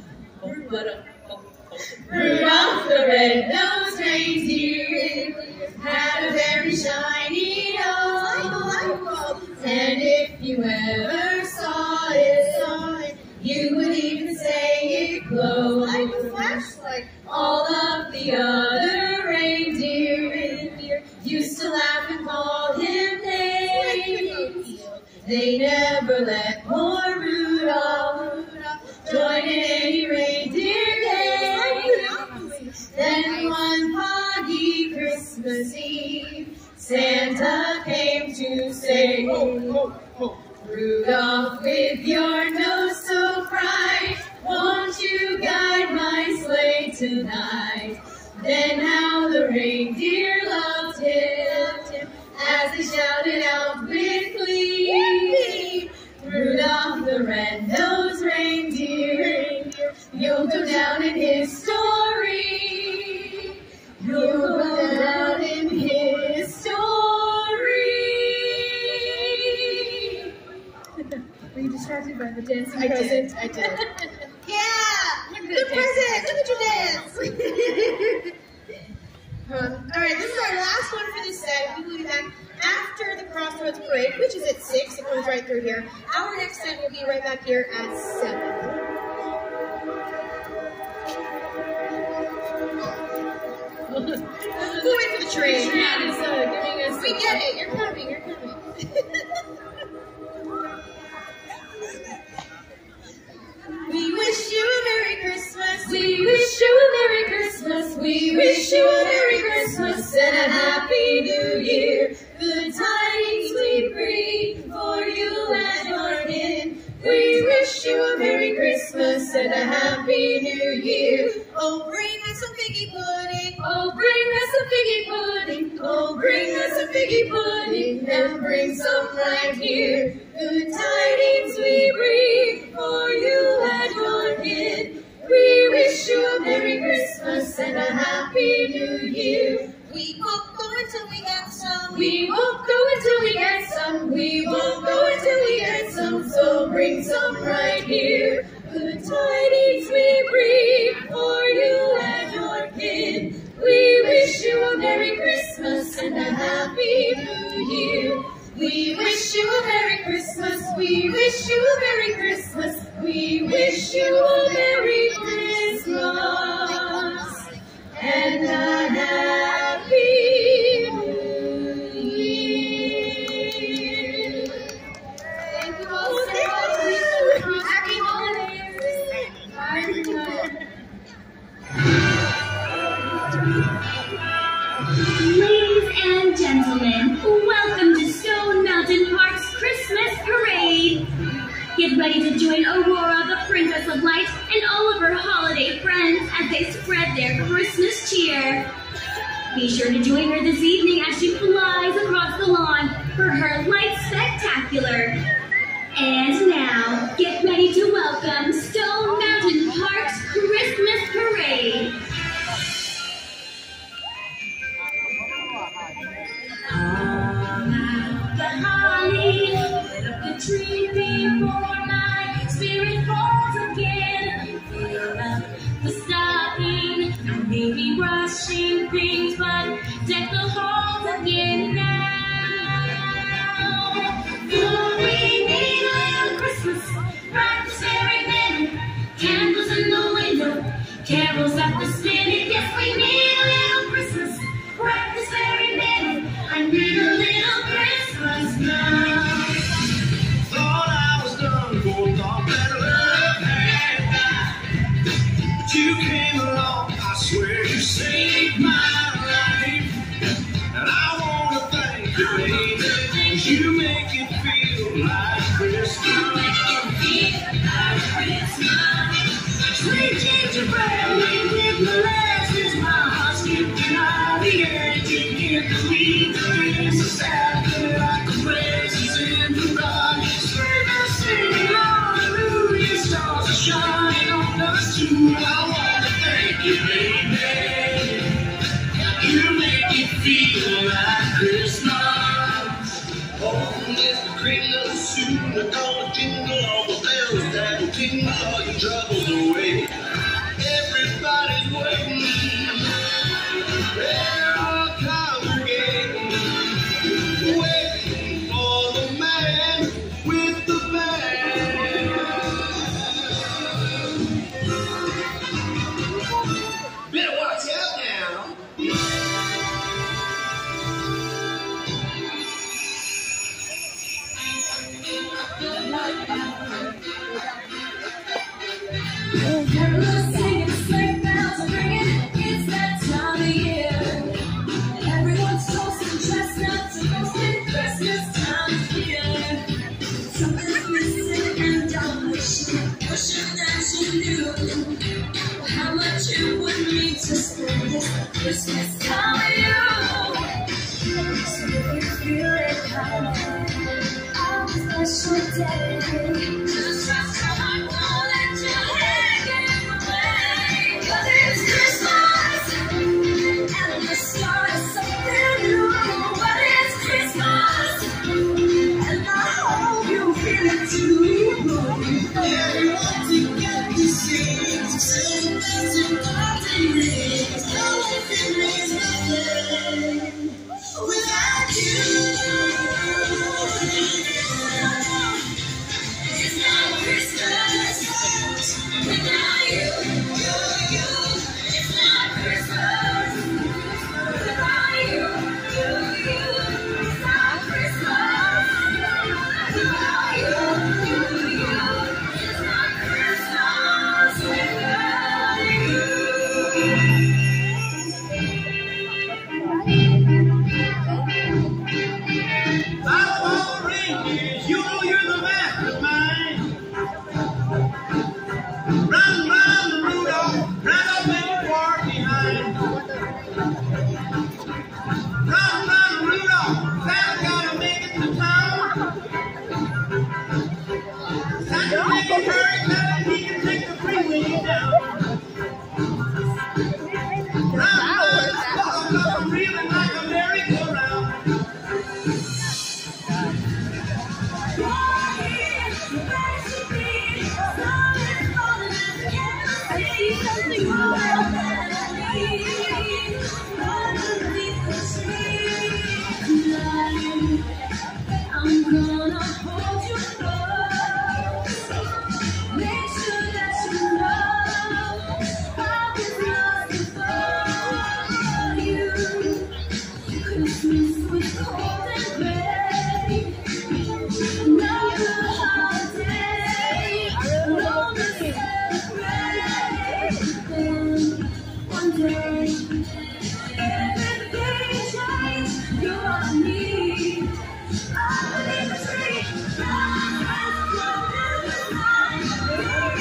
Rudolph the red-nosed reindeer had a very shiny nose, and if you ever saw it, you would even say it glowed like a flashlight. All of the other reindeer used to laugh and call him names. They never let poor Rudolph join in any reindeer games. Then one foggy Christmas Eve, Santa came to say, Rudolph, with your nose so bright, won't you guide my sleigh tonight? Then how the reindeer loved him as they shouted out with glee, Rudolph the red-nosed reindeer, you'll go down in history. You'll go down in history. Were you distracted by the dancing present? I did. Yeah! Good present! Look at your dance! Alright, this is our last one for this set. We will be back after the Crossroads Parade, which is at 6. It comes right through here. Our next set will be right back here at 7. We'll wait for the train. The train is giving us. We get it. You're coming. You're coming. We wish you a Merry Christmas. We wish you a Merry Christmas. We wish you a Merry Christmas and a Happy New Year. Good tidings we bring for you and your kin. We wish you a Merry Christmas and a Happy New Year. Oh, bring us some figgy pudding. Oh, bring us some figgy pudding. Oh, bring us some figgy pudding and bring some right here. Good tidings we bring for you and your kin. We wish you a Merry Christmas and a Happy New Year. We won't go until we get some. We won't go until we get some. We won't go until we get some. So bring some right here. Good tidings we bring for you and your kin. We wish you a Merry Christmas and a Happy New Year. We wish you a Merry Christmas. We wish you a Merry Christmas. We wish you a Merry Christmas and a Happy New Year. Thank you all so much. Happy holidays. Bye, everyone. Ladies and gentlemen, welcome to Stone Mountain Park's Christmas Parade. Get ready to join over they spread their Christmas cheer. Be sure to join her this evening as she flies across the lawn for her light spectacular. And now, get ready to welcome Stone Mountain Park's Christmas Parade. The holly, lit up the tree before my spirit falls again. Fill up the stocking, I may be rushing things, but deck the halls again now. For we need a little Christmas, right this very minute. Candles in the window, carols at the spinet. Yes, we need a little Christmas, right this very minute. I need a little Christmas now. Thought I was done for, thought that love had died. But you came along, I swear you saved my life. And I want to thank you, baby, 'cause you make it feel like Christmas. You make it feel like Christmas. Sweet gingerbread made with molasses, my heart skipping out the edge. You can't believe this is happening like the praises in the rock. Sleigh bells singing hallelujah, stars are shining on us too. I want to thank you, baby. You make it feel like Christmas. Oh, Mr. Kringle, soon they're gonna jingle all the bells that will tingle all your troubles away. Everybody's waiting. They're all congregating, waiting for the man with the band. Better watch out now. Carolers singing, sleigh bells are ringing, it's that time of year. And everyone's toasting chestnuts and roasting Christmas time is here. Something's missing and I'm wishing that you knew how much it would mean to spend this Christmas time with you. So if you feel it coming, on a special day, just trust your heart, don't let your head get in the way. 'Cause it's Christmas, and the start of something new. But it's Christmas, and I hope you feel it too. Everyone together sings, sing as a party rings. No one can raise nothing without you. It's not Christmas without you. It's not Christmas without you. It's not Christmas without you. It's not Christmas without you. All reindeers, you know you're the mastermind. Run, run, Rudolph, run up and far behind. Run, run, Rudolph, Santa's gotta make it to town. Santa make it hurry, so he can take the freeway down. Run, run, Rudolph, I'm reeling like a merry-go-round. I'm gonna hold you close. Make sure that you know I was lost for you. Christmas was cold and gray. Another holiday. Alone to celebrate. Then one day, everything changed. You are me. I believe the tree.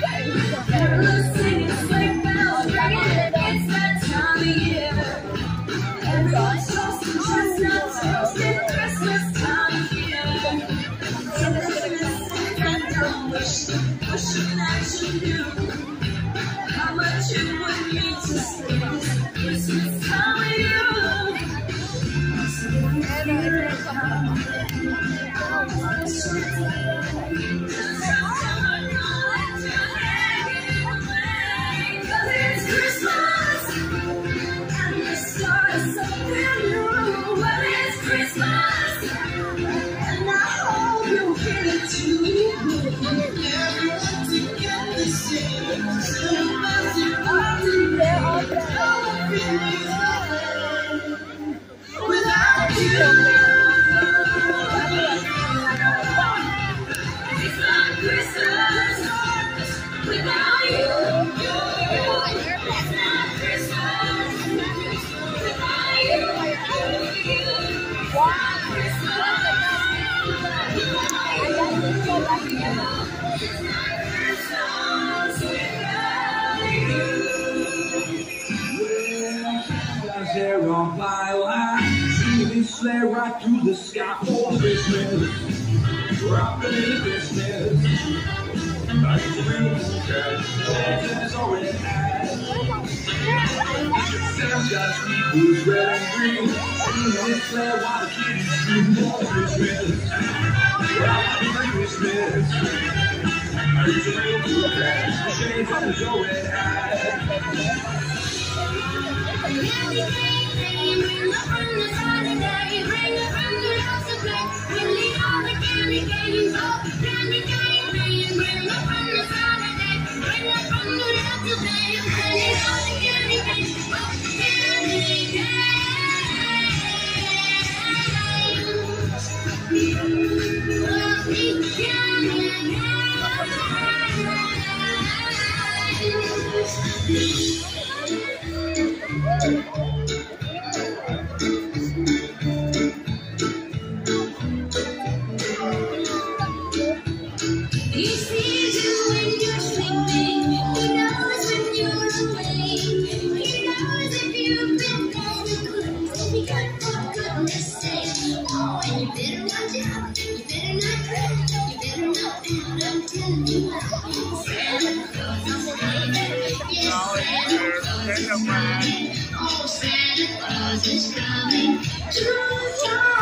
Singing sleigh bells ringing, it's that time of year. Everyone's toasting chestnuts, roasting Christmas time of year. Wishing that you knew how much it would mean to spend Christmas time with you. So if you feel it coming, just let your heart know that you're hanging away. 'Cause it's Christmas and the start of something new. Well, it's Christmas and I hope you feel it too. Everyone together sing, without you. It's not Christmas without you. It's not Christmas without you. It's not Christmas without you. There on my line, singing sleigh right through the sky for Christmas. Dropping in Christmas. Like the cat, Santa's already had. Santa's got sweet red and green. Singing sleigh while the kids scream for Christmas. Dropping in Christmas. Like the cat, Santa's already had. Candy cane, bring the fun this holiday. Bring the fun to us to play. We need all the candy canes. Oh, candy cane, bring the fun this holiday. Bring the fun to us to play. We need all the candy canes. Oh, candy He sees you when you're sleeping. He knows when you're awake. He knows if you've been kind of good. Be good for goodness sake. Oh, and you better watch out. You better not cry. You better not pout. I'm telling you why. Santa Claus is coming. Yes, Santa Claus is coming. Oh, Santa Claus is coming to town.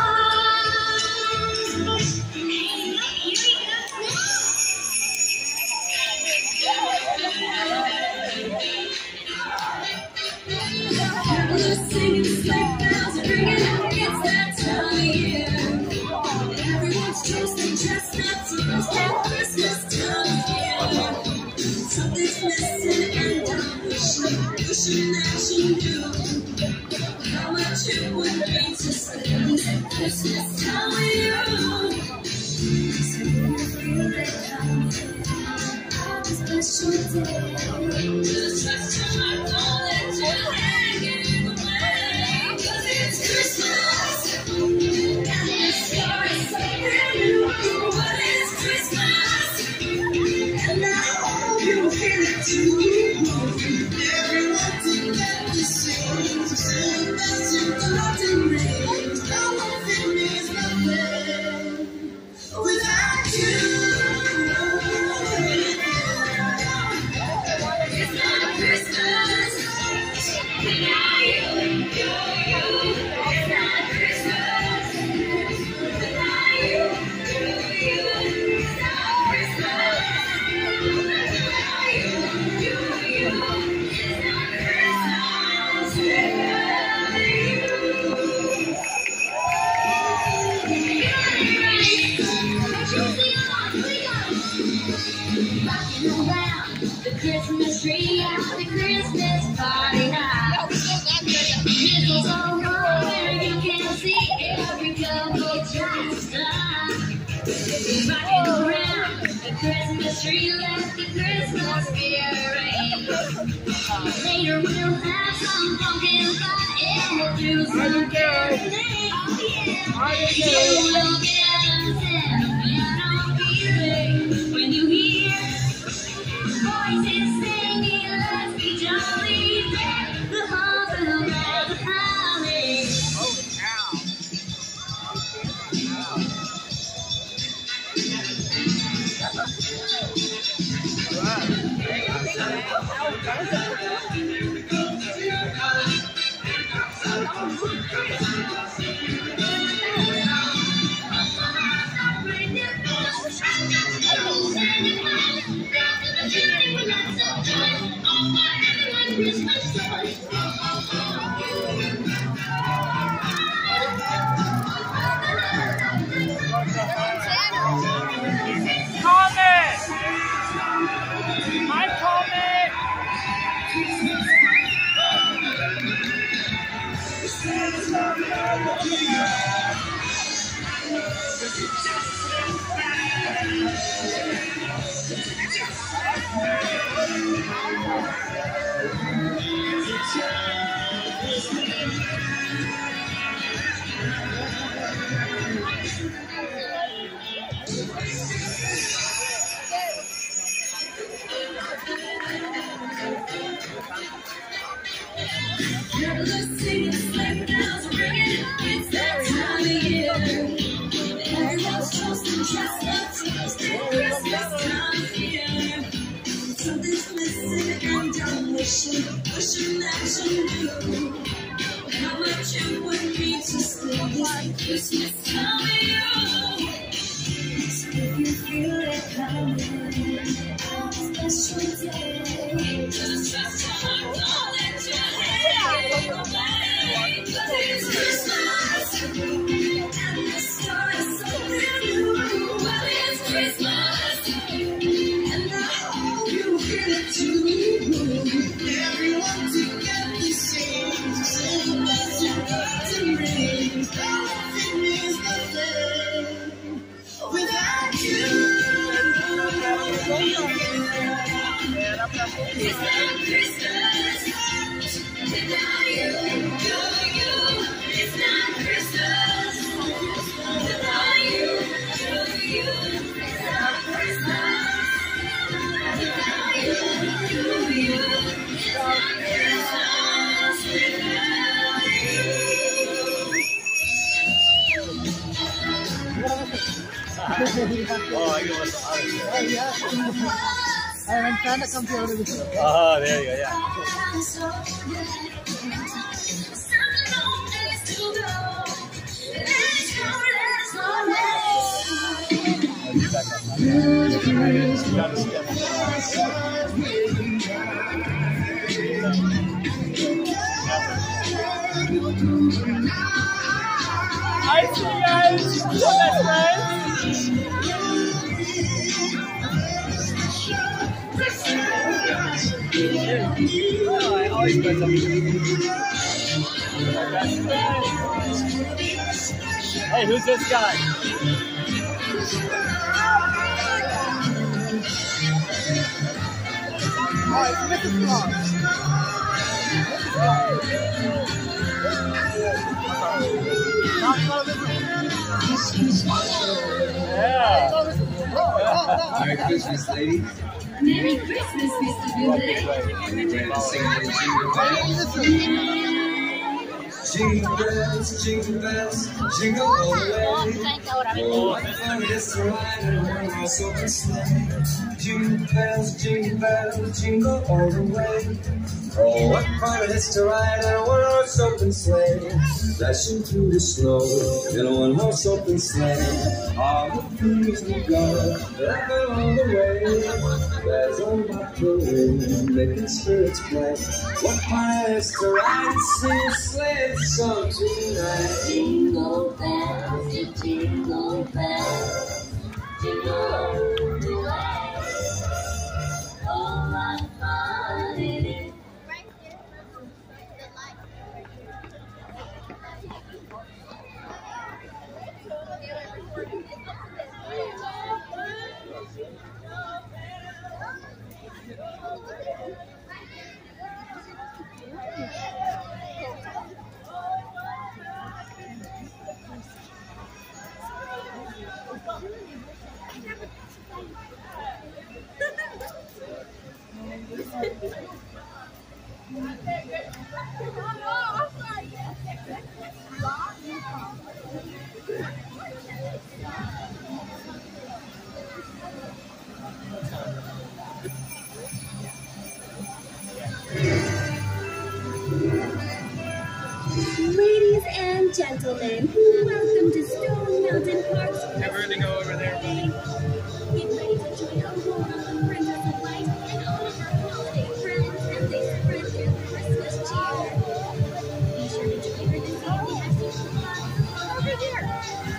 We're singing sleigh bells ringing, it's that time of year. Everyone's toasting chestnuts, it's that Christmas time of year. Something's missing and I'm wishing that you knew how much it would mean to spend Christmas time with you. So if you feel it coming, have a special day. Just trust your heart, know that you're hanging away. 'Cause it's Christmas and the start is something new. But it's Christmas and I hope you feel it too. Everyone together sings, sing bells and golden rings. Nothing is nothing without you. It's not Christmas without you. It's not Christmas without you. It's not Christmas without you. It's not Christmas Rocking around the Christmas tree at the Christmas party house. Mistletoe where you can see every couple dressed up. Rocking around the Christmas tree, let the Christmas spirit ring. Later we'll have some pumpkin pie and we'll do some caroling. Oh yeah, we'll get a sentimental feeling when you hear. Boy, voices singing, let's be jolly. Deck the halls and around the palace. Holy cow. Wishing that you knew how much it would mean to stay this Christmas time with you. So if you feel it coming, special day, just trust your heart, don't let your head go away. 'Cause it's Christmas, and the star is so blue. Well, it's Christmas, and I hope you feel it too. Everyone together sings, sing that to ring. Nothing means nothing without you. It's not Christmas without you. It's not Christmas without you. It's not Christmas without you. I'm trying to come to you. Oh, there you go, yeah. I see you guys. That's right. Oh, I always put something. Hey, who's this guy? Oh, it's Mrs. Claus. Merry Christmas, ladies. Merry Christmas, Mr. Goodley. Are you ready to sing the jingle bells, jingle all the way. Oh, what fun it is to ride in a one-horse open sleigh. Jingle bells, jingle all the way. Oh, what fun it is to ride in a one-horse open sleigh. Dashing through the snow in a one-horse open sleigh. All the trees will go, laughing all the way. There's on my parade, making spirits bright. What fun it is to ride and sing a sleigh song tonight. Jingle bells, jingle bells, jingle all the way. Oh, what fun it is. Ladies and gentlemen, welcome to Stone Mountain Park's We're gonna go over there. Get ready to join Aurora, Princess of Light, and all of her holiday friends as they spread their Christmas cheer. Be sure to join her this evening as she flies over here.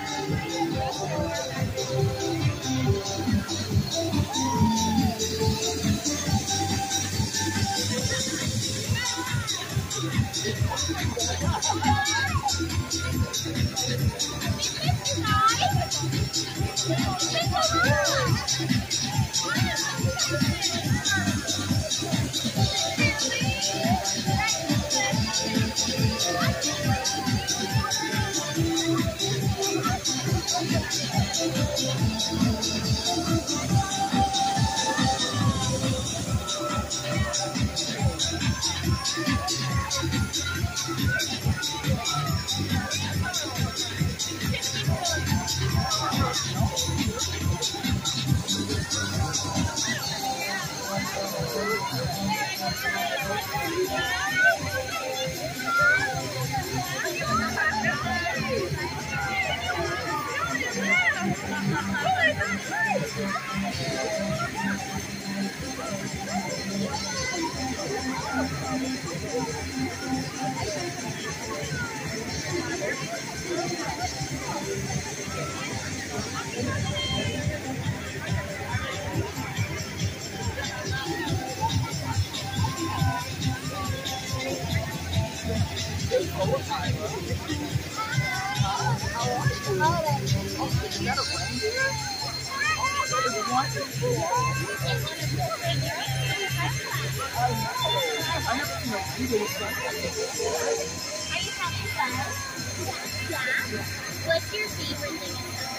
Are you having fun? Yeah? What's your favorite thing in the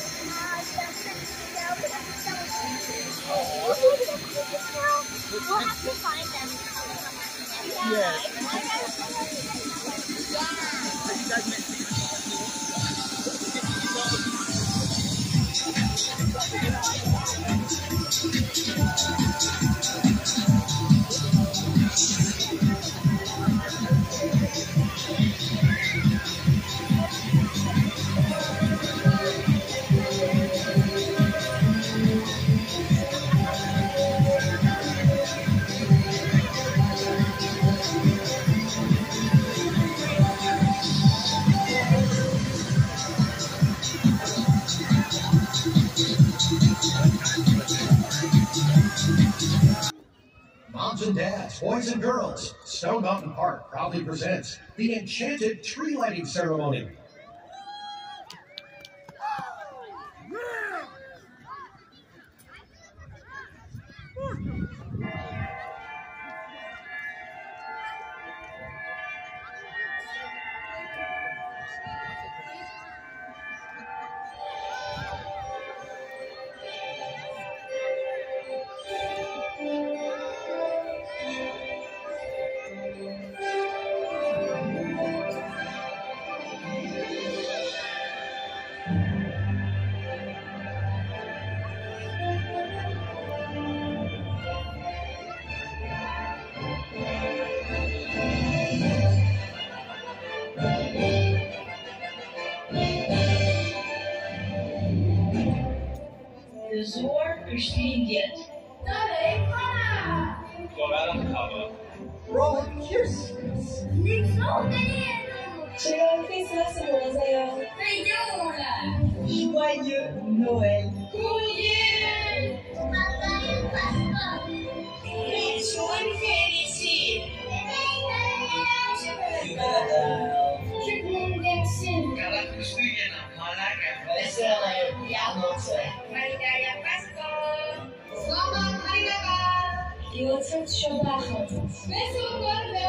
We'll have to find them. Moms and dads, boys and girls, Stone Mountain Park proudly presents the Enchanted Tree Lighting Ceremony. De zoor verstiert. Roll kisses. 지금 크리스마스 보내세요. Joyeux Noël. 좋은 생일치. Maligayang Pasko! Selamat Hari Natal! Iwatsan Shabbat! Beso Gordo!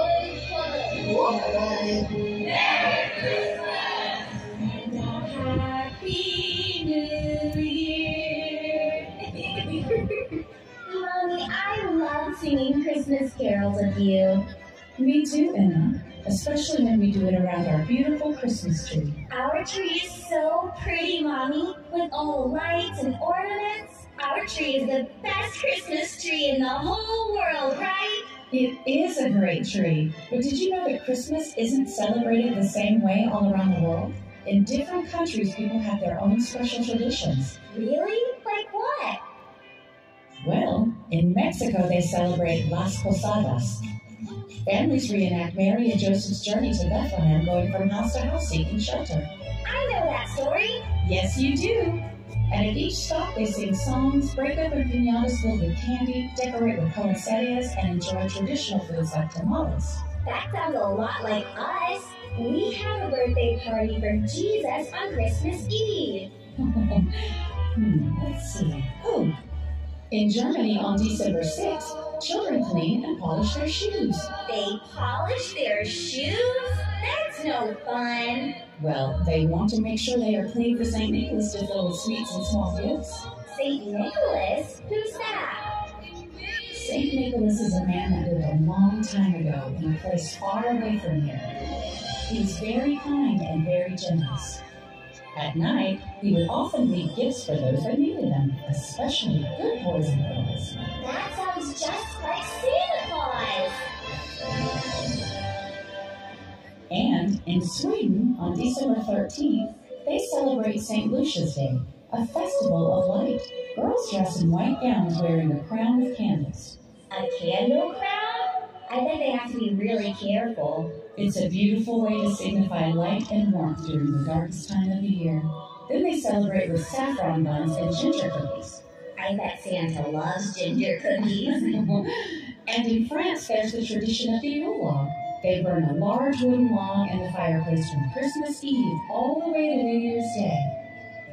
Merry Christmas! And a Happy New Year! Mommy, I love love singing Christmas carols with you. Me too, Emma. Especially when we do it around our beautiful Christmas tree. Our tree is so pretty, Mommy, with all the lights and ornaments. Our tree is the best Christmas tree in the whole world, right? It is a great tree, but did you know that Christmas isn't celebrated the same way all around the world? In different countries, people have their own special traditions. Really? Like what? Well, in Mexico, they celebrate Las Posadas. Families reenact Mary and Joseph's journey to Bethlehem, going from house to house seeking shelter. I know that story. Yes, you do. And at each stop, they sing songs, break open piñatas filled with candy, decorate with poinsettias, and enjoy traditional foods like tamales. That sounds a lot like us. We have a birthday party for Jesus on Christmas Eve. Let's see. Oh, in Germany on December 6th, children clean and polish their shoes. They polish their shoes? That's no fun. Well, they want to make sure they are clean for St. Nicholas to fill with sweets and small gifts. St. Nicholas? Who's that? St. Nicholas is a man that lived a long time ago in a place far away from here. He was very kind and very generous. At night, he would often leave gifts for those that needed them, especially good boys and girls. That sounds just like Santa Claus. And in Sweden, on December 13th, they celebrate St. Lucia's Day, a festival of light. Girls dress in white gowns wearing a crown with candles. A candle crown? I bet they have to be really careful. It's a beautiful way to signify light and warmth during the darkest time of the year. Then they celebrate with saffron buns and ginger cookies. I bet Santa loves ginger cookies. And in France, there's the tradition of the Yule log. They burn a large wooden log in the fireplace from Christmas Eve all the way to New Year's Day.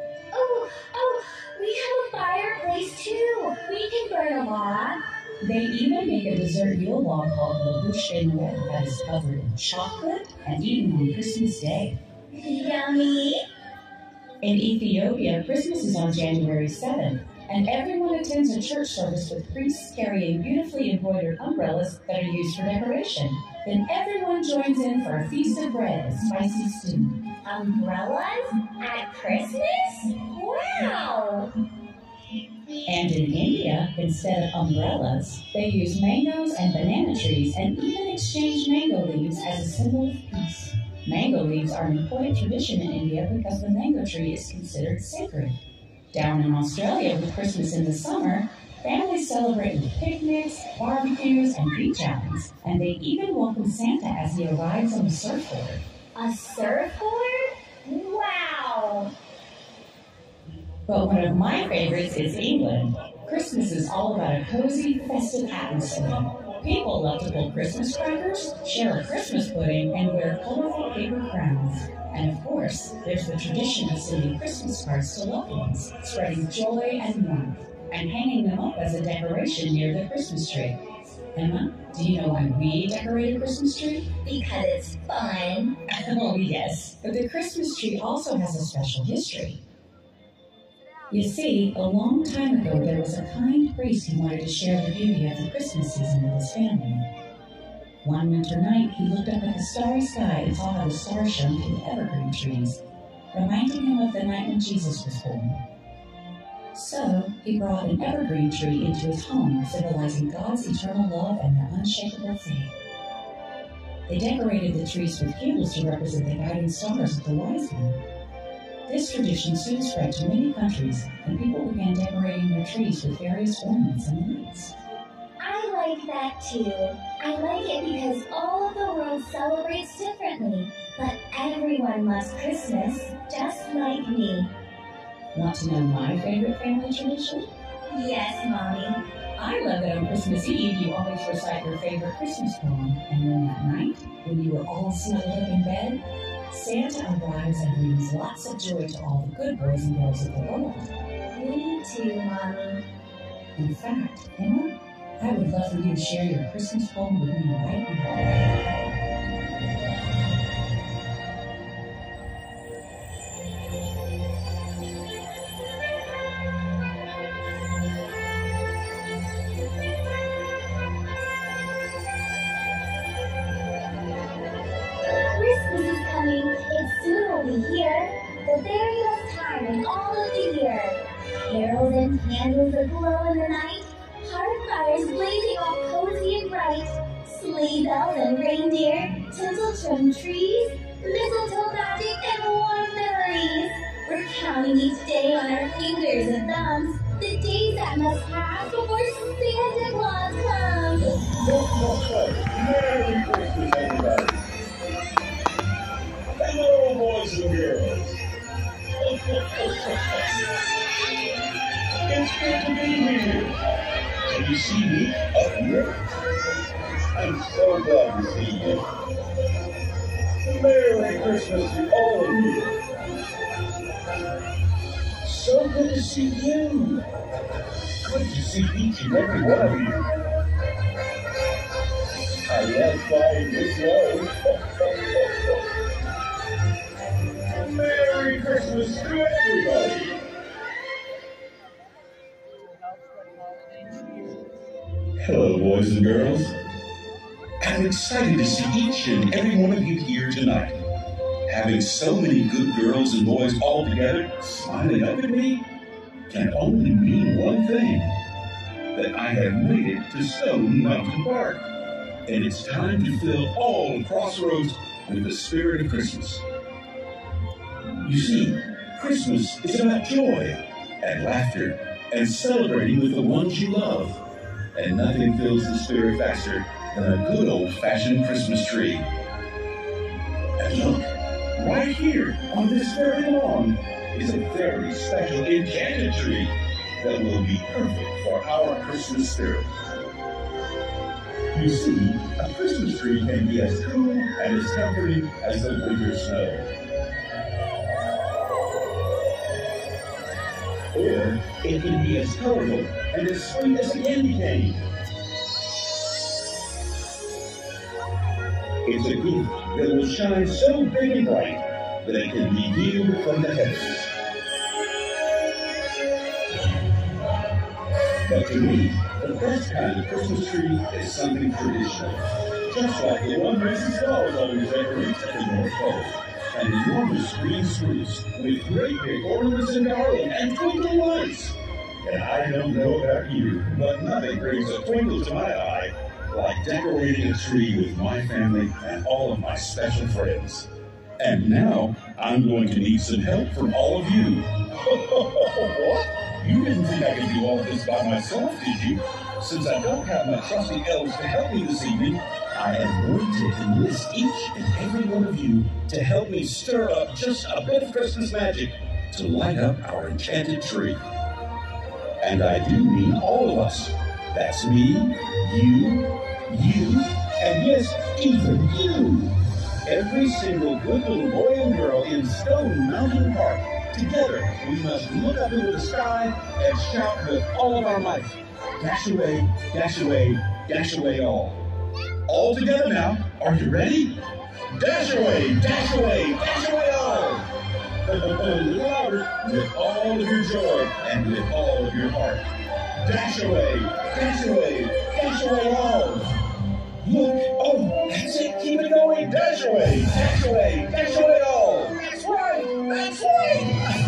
Oh, we have a fireplace too. We can burn a log. They even make a dessert Yule log called La Bouche de Noël that is covered in chocolate and eaten on Christmas Day. Yummy! In Ethiopia, Christmas is on January 7th, and everyone attends a church service with priests carrying beautifully embroidered umbrellas that are used for decoration. Then everyone joins in for a feast of bread and spicy stew. Umbrellas? At Christmas? Wow! And in India, instead of umbrellas, they use mangoes and banana trees and even exchange mango leaves as a symbol of peace. Mango leaves are an important tradition in India because the mango tree is considered sacred. Down in Australia, with Christmas in the summer, families celebrate with picnics, barbecues, and beach outings, and they even welcome Santa as he arrives on a surfboard. A surfboard? Wow! But one of my favorites is England. Christmas is all about a cozy, festive atmosphere. People love to pull Christmas crackers, share a Christmas pudding, and wear colorful paper crowns. And of course, there's the tradition of sending Christmas cards to loved ones, spreading joy and warmth, and hanging them up as a decoration near the Christmas tree. Emma, do you know why we decorate a Christmas tree? Because it's fun. Oh, yes. But the Christmas tree also has a special history. You see, a long time ago, there was a kind priest who wanted to share the beauty of the Christmas season with his family. One winter night, he looked up at the starry sky and saw how the stars shone through evergreen trees, reminding him of the night when Jesus was born. So, he brought an evergreen tree into his home, symbolizing God's eternal love and their unshakable faith. They decorated the trees with candles to represent the guiding stars of the wise men. This tradition soon spread to many countries, and people began decorating their trees with various ornaments and lights. I like that too. I like it because all of the world celebrates differently, but everyone loves Christmas, just like me. Want to know my favorite family tradition? Yes, Mommy. I love that on Christmas Eve you always recite your favorite Christmas poem, and then that night, when you were all snuggled up in bed, Santa arrives and brings lots of joy to all the good boys and girls of the world. Me too, Mommy. In fact, Emma, I would love for you to share your Christmas poem with me right now. coming. It soon will be here. The very best time in all of the year. Carols and candles aglow in the night. Hearth fires blazing all cozy and bright. Sleigh bells and reindeer, tinsel-trimmed trees, mistletoe magic and warm memories. We're counting each day on our fingers and thumbs, the days that must pass before Santa Claus comes. Merry Christmas, everybody. Hello, boys and girls. It's good to be here. Can you see me up here? I'm so glad to see you. Merry Christmas to all of you. So good to see you. Good to see each and every one of you. I love flying this low. Merry Christmas to everybody. Hello, boys and girls. I'm excited to see each and every one of you here tonight. Having so many good girls and boys all together, smiling up at me, can only mean one thing. That I have made it to Stone Mountain Park. And it's time to fill all of Crossroads with the spirit of Christmas. You see, Christmas is about joy and laughter and celebrating with the ones you love. And nothing fills the spirit faster than a good old-fashioned Christmas tree. And look, right here on this very lawn is a very special enchanted tree that will be perfect for our Christmas spirit. You see, a Christmas tree can be as cool and as comforting as the winter snow. Or it can be as colorful and as sweet as a candy cane. It's a gift that will shine so big and bright that it can be viewed from the heavens. But to me, the best kind of Christmas tree is something traditional. Just like the one Mrs. Claus always decorates at the North Pole. An enormous green spruce with great big ornaments and garland and twinkling lights. And I don't know about you, but nothing brings a twinkle to my eye like decorating a tree with my family and all of my special friends. And now, I'm going to need some help from all of you. What? You didn't think I could do all this by myself, did you? Since I don't have my trusty elves to help me this evening, I am going to enlist each and every one of you to help me stir up just a bit of Christmas magic to light up our enchanted tree. And I do mean all of us. That's me, you, and yes, even you. Every single good little boy and girl in Stone Mountain Park. Together, we must look up into the sky and shout with all of our might. Dash away, dash away, dash away all. All together now. Are you ready? Dash away, dash away, dash away all. Louder, with all of your joy and with all of your heart. Dash away, dash away, dash away all. Look, oh, that's it, keep it going. Dash away, dash away, dash away all. That's right, that's right.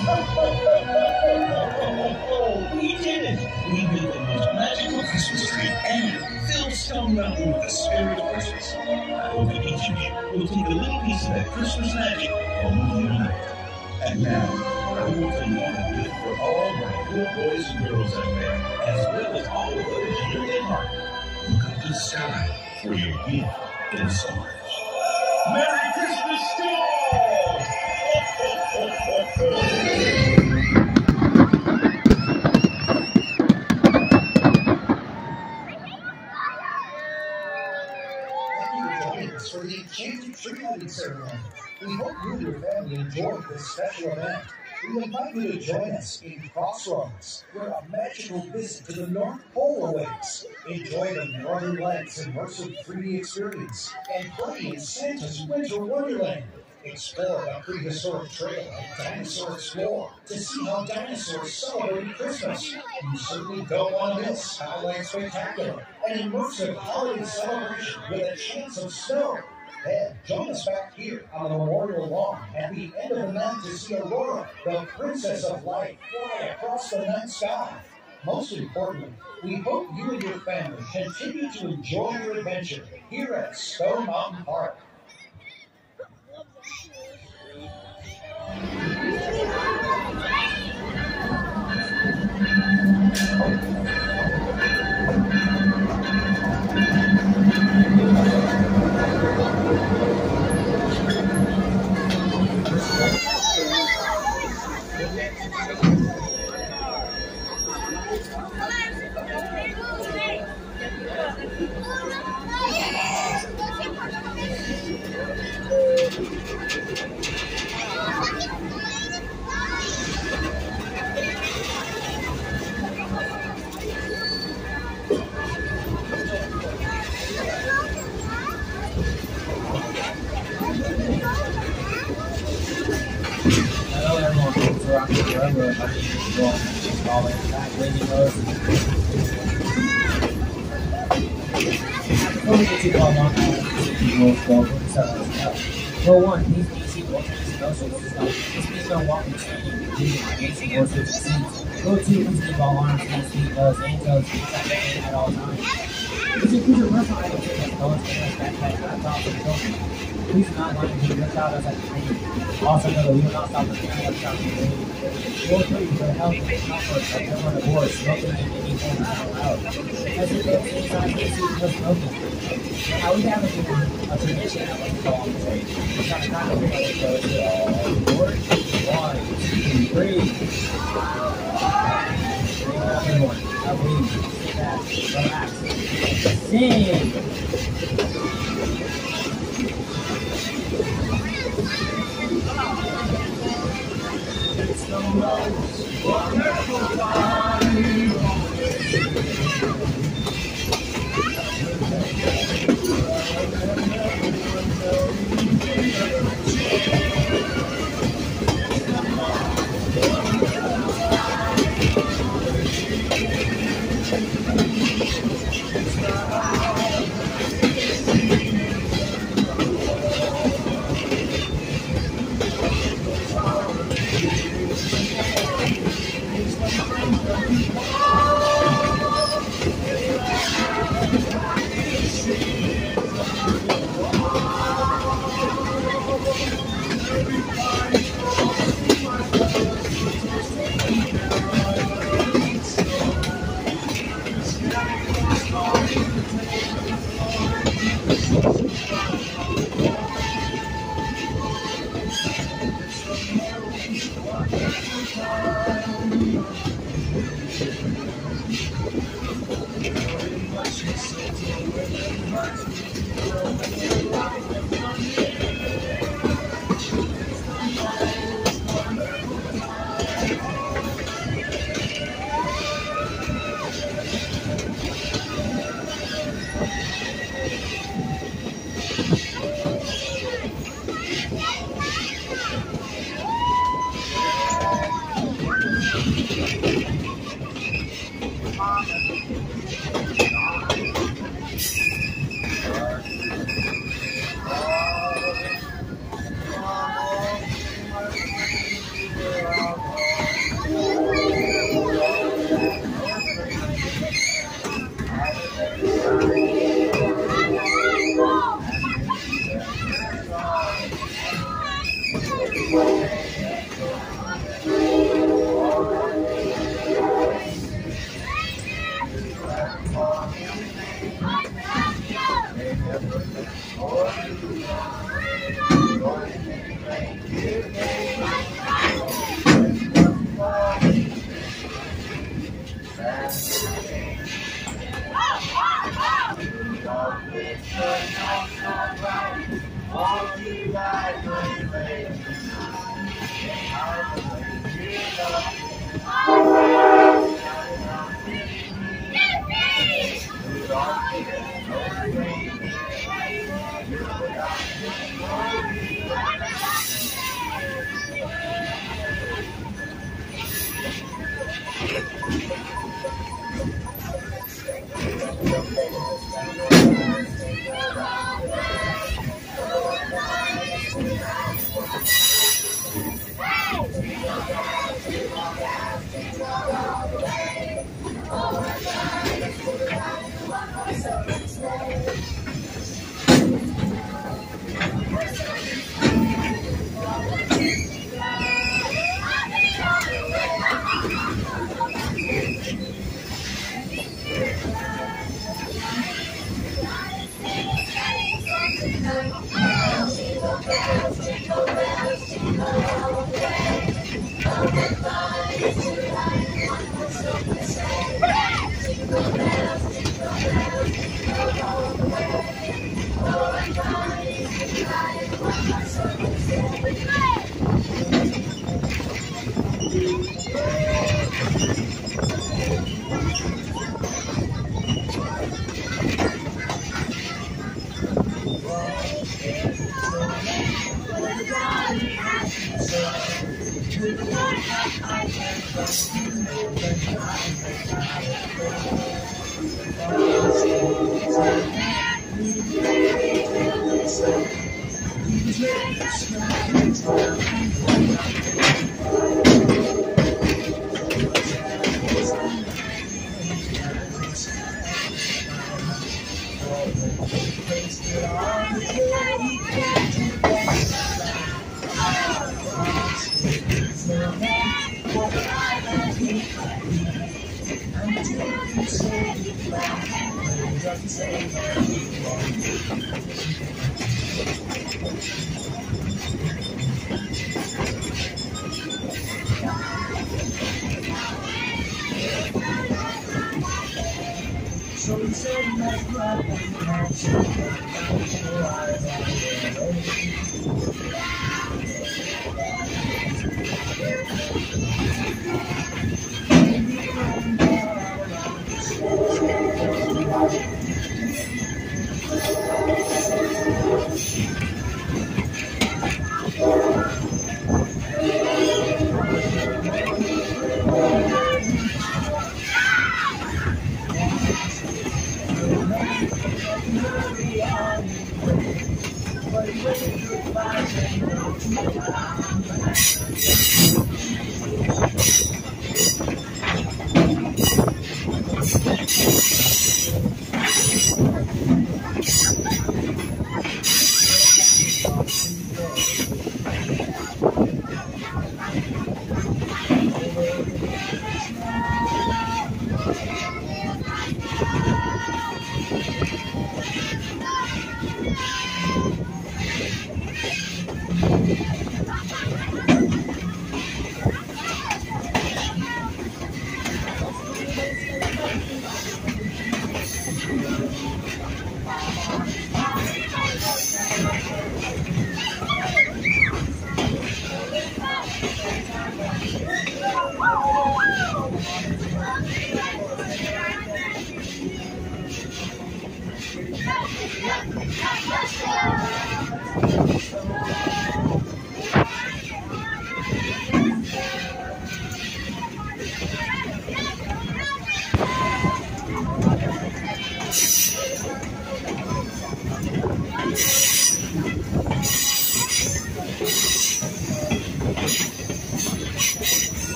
We did it. We built the most magical Christmas tree and filled Stone Mountain with the spirit of Christmas. I hope that each of you will take a little piece of that Christmas magic home with you tonight. And now, I want to leave a gift for all my good boys and girls out there, as well as all of those here in heart. Look up to the sky for your gift in summer. Merry Christmas to all! For the Enchanted Tree Lighting Ceremony. We hope you and your family enjoyed this special event. We invite you to join us in Crossroads, where a magical visit to the North Pole awaits. Enjoy the Northern Lights immersive 3D experience and play in Santa's Winter Wonderland. Explore a prehistoric trail at Dinosaur Explore to see how dinosaurs celebrate Christmas. You certainly don't want to miss Highlight Spectacular, an immersive holiday celebration with a chance of snow. Then join us back here on the Memorial Lawn at the end of the night to see Aurora, the Princess of Light, fly across the night sky. Most importantly, we hope you and your family continue to enjoy your adventure here at Stone Mountain Park. Hello everyone, welcome to Rocky Forever. My name is Joel. All in back waiting us. Before we get too far along, for one, please be seated or no social stuff. Please don't walk and stand using my ancient or switch seats. Go to, please keep all arms, hands, feet, gloves, and toes at all times. Please include your personal items such as phones, cameras, backpacks, laptops, and children. Please do not line to your child outside the train. Also know that we will not stop the train or stop the train. Rule 3, for the health and comfort of everyone aboard, smoking in any form is not allowed. As we go inside, please see no smoking. Now we have a tradition that we call on the train. We're trying to kind of figure out the all aboard. 1, 2, 3. Everyone, now breathe, sit back, relax, sing. It's the most wonderful time.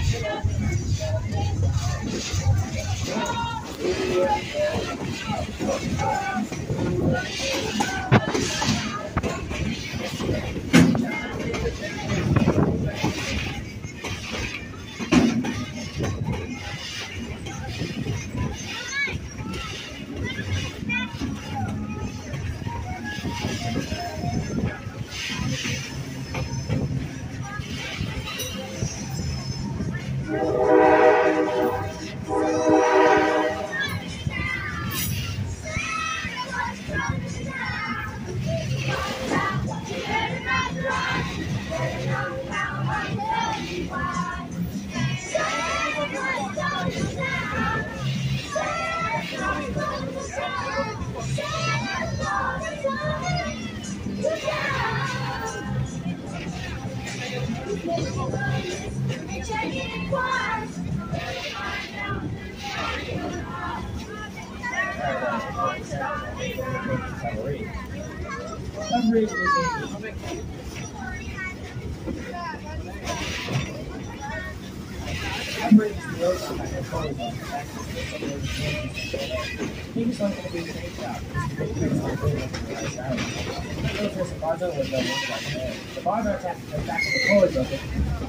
The bars are attached to the back of the toilet bucket.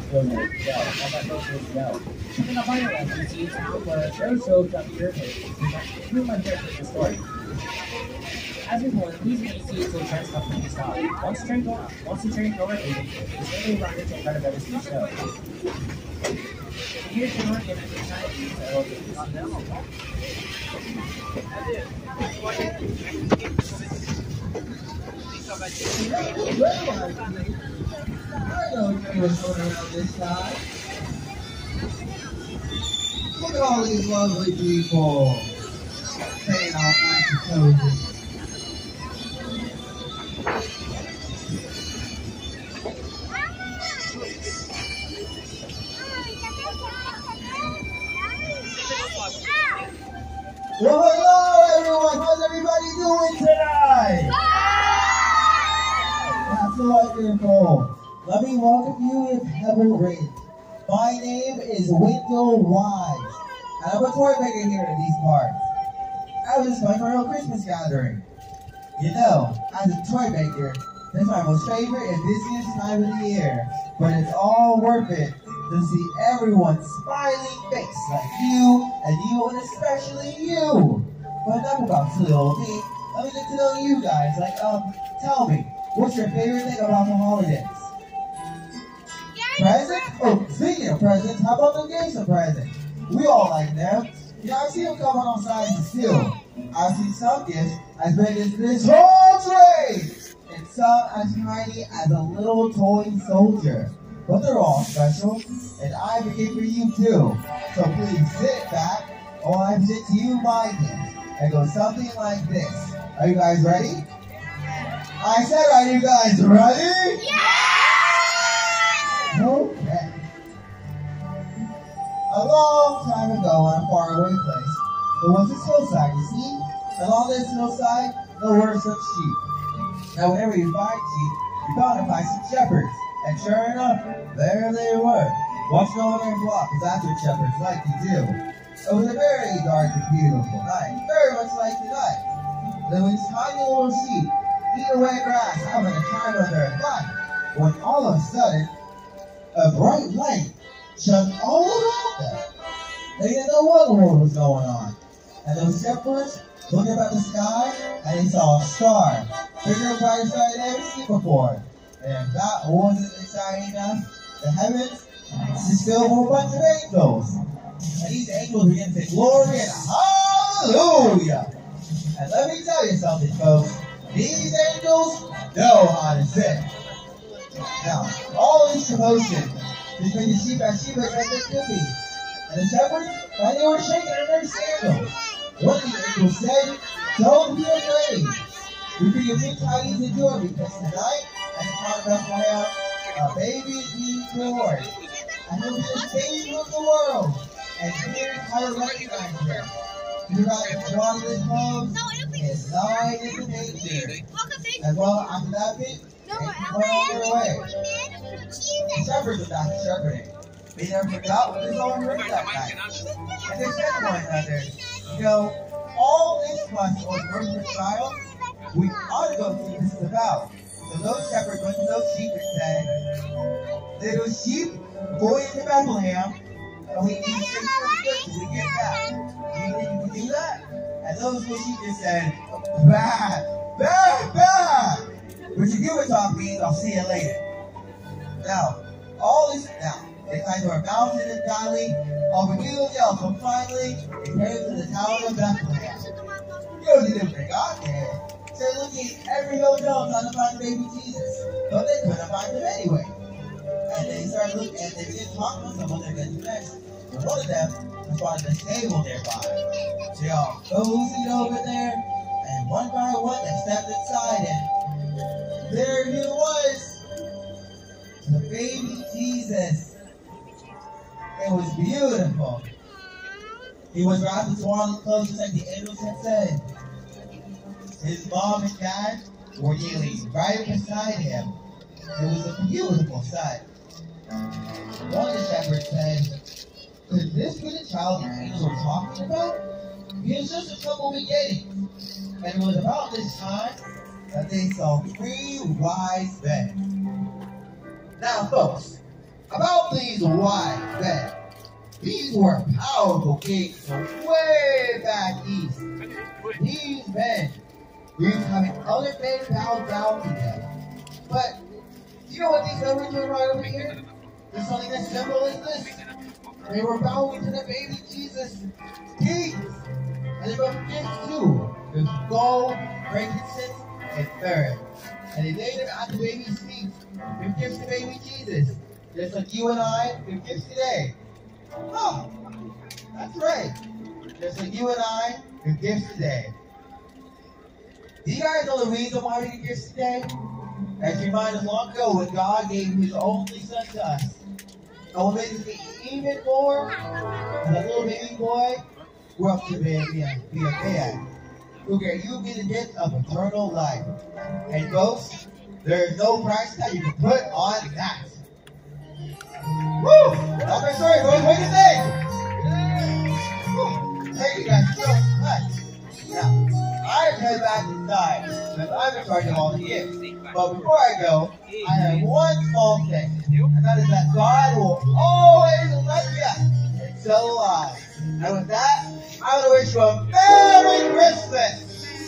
In the final one, you see a town where Cherry shows up your face. Through my character story. As before, please make see until the train stops being stopped. Once the train is overtaken, the train will run into a kind of better speed show. Here's the work in the time I will take this I don't know what's going around this side. Look at all these lovely people staying all nice and cozy. Well, hello everyone. How's everybody doing tonight? That's wonderful. Let me welcome you with Pebble Ridge. My name is Wendell Wise, and I'm a toy maker here in these parts. I was just playing for a real Christmas gathering. You know, as a toy maker, this is my most favorite and busiest time of the year, but it's all worth it to see everyone's smiling face like you, and especially you. But enough about silly old me. Let me get to know you guys. Tell me, what's your favorite thing about the holidays? Presents? Oh, speaking of presents, how about the gifts of presents? We all like them. You know, I've seen them come on sizes too. I've seen some gifts as big as this whole tray, and some as tiny as a little toy soldier. But they're all special, and I have a gift for you too. So please sit back while I present to you my gift. It goes something like this. Are you guys ready? I said, are you guys ready? Yeah! Okay. A long time ago in a faraway place, there was this hillside, you see? And on this hillside, there were some sheep. Now whenever you find sheep, you bound to find some shepherds. And sure enough, there they were, watching over their flock, because that's what shepherds like to do. It was a very dark and beautiful night, very much like tonight. There was tiny little sheep, eating away grass, having the time of their life, when all of a sudden, a bright light shone all around them. They didn't know what in the world was going on. And those shepherds looked up at the sky, and they saw a star, bigger and brighter star they'd ever seen before. And if that wasn't exciting enough, the heavens just filled with a bunch of angels. And these angels began to say, glory and hallelujah. And let me tell you something, folks. These angels know how to sing. Now, all this commotion just made the sheep as sheep as they could be. And the shepherds, they were shaking in their sandals. One of the angels said, don't be afraid. We bring your big tidings of joy because tonight, and the town of Bethlehem, a baby is being born. And he'll be the savior of the world. And here's how to recognize him. You're about to draw this clothes and lie in the manger. As well, after that bit, they can run on their way. The shepherds are back shepherding. They never forgot what the song wrote that night. And they said to one another, you know, all this fuss over the birth of a child, we ought to go see what this is about. So those shepherds went to those sheep and said, little sheep, go into Bethlehem, and we need to stay good till we get back. Do you think you can do that? And those little sheep just said, bah, bah, bah. But you get what talk means, I'll see you later. Now, they climbed to a mountain in Galilee, over hills, so finally, they came to the town of Bethlehem. You know, they didn't bring God there. So they're looking at every hotel trying to find baby Jesus. But they couldn't find him anyway. And they started looking, and they did talk to some of their best friends. And one of them was finding a stable nearby. So they all cozied over there, and one by one, they stepped inside, and there he was, the baby Jesus. It was beautiful. He was wrapped in swaddling clothes just like the angels had said. His mom and dad were kneeling right beside him. It was a beautiful sight. One of the shepherds said, could this be the child the angels were talking about? He was just a couple beginnings. And it was about this time that they saw 3 wise men. Now, folks, about these wise men, these were powerful kings from way back east. These men used to having other men bow down to them. But, you know what these numbers were right over here? There's something as simple as this. They were bowing to the baby Jesus, kings. And they brought gifts too. There's gold, frankincense, and myrrh. And they laid them at the baby's feet. Give gifts to baby Jesus. Just like you and I give gifts today. Oh, that's right. Just like you and I give gifts today. Do you guys know the reason why we give gifts today? As you remind us long ago when God gave his only son to us. And what made us be even more, as a little baby boy grew up to be a man who gave you the gift of eternal life. And folks, there is no price tag you can put on that. Woo! That's my story, boys. What do you think? Woo. Thank you guys so much. Now, I have to head back inside because I'm in charge of all the gifts. But before I go, I have one small thing, and that is that God will always love you and so will I. And with that, I want to wish you a Merry Christmas.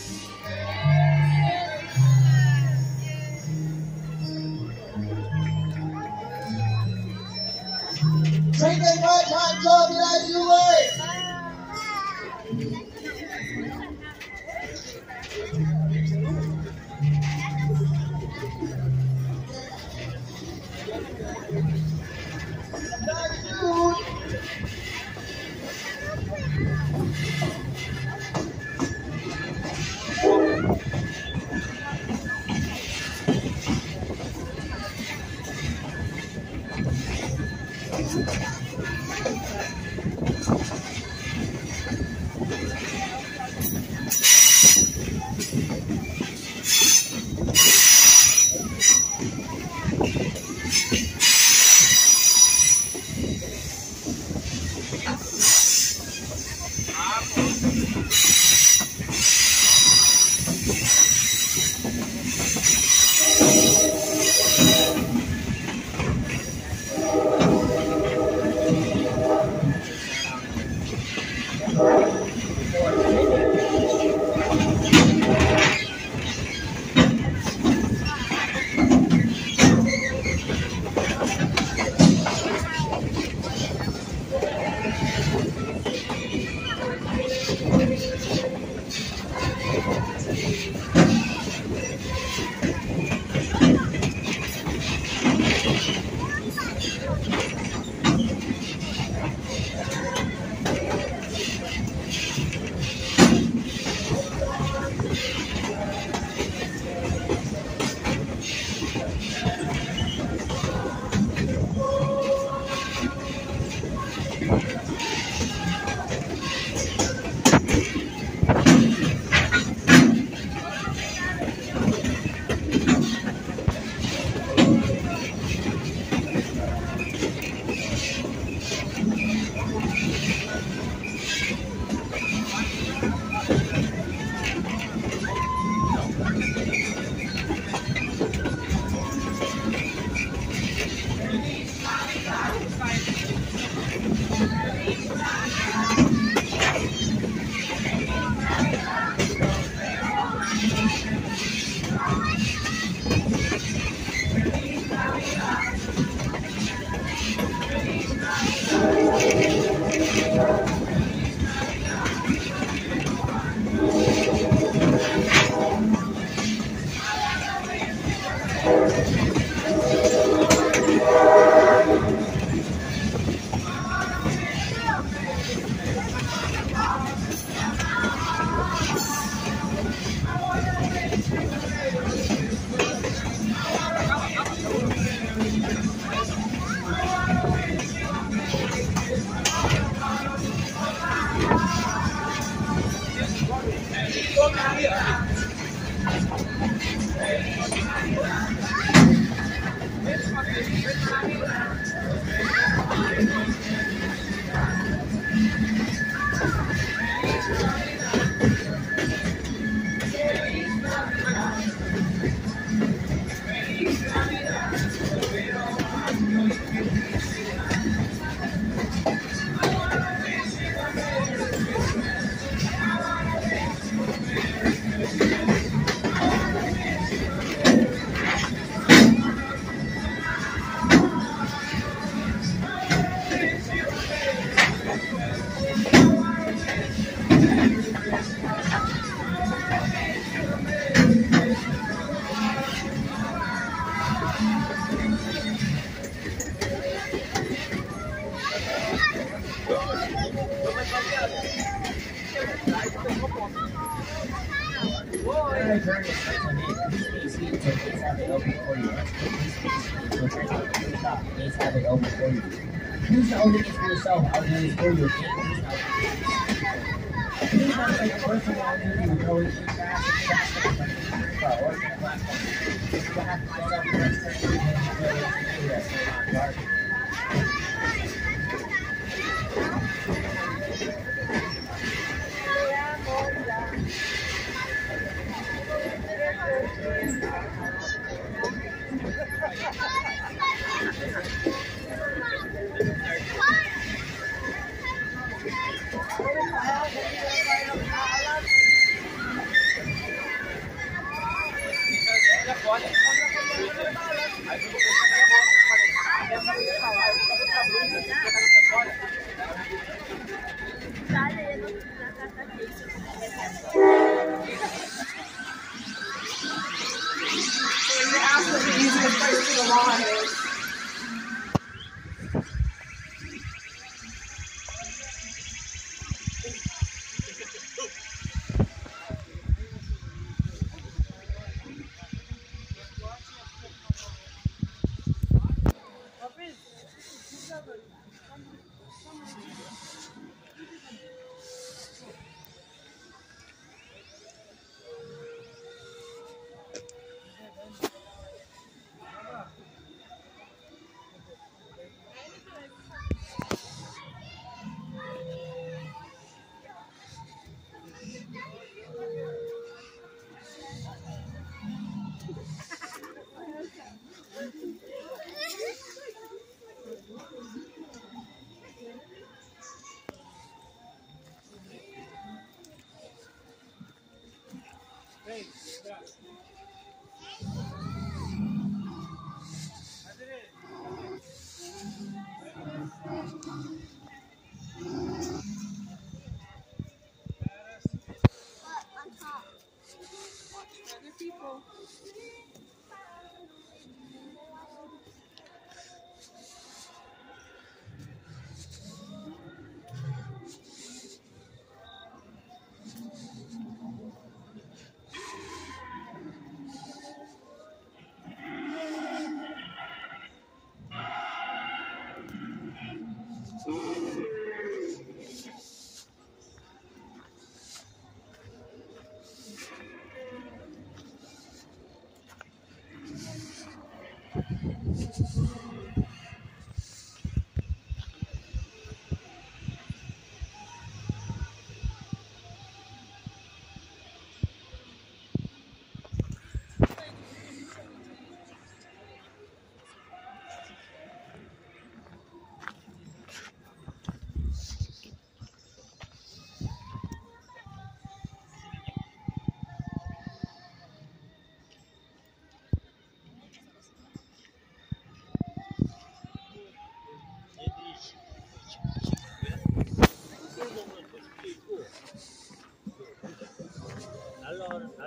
Drink as much hot chocolate as you like. Please have it open for you. Please not open it for yourself. I'll do this for you. Please not like the first one I'll do you go in fast and fast. Or the last one. You have to get up the next time you do that.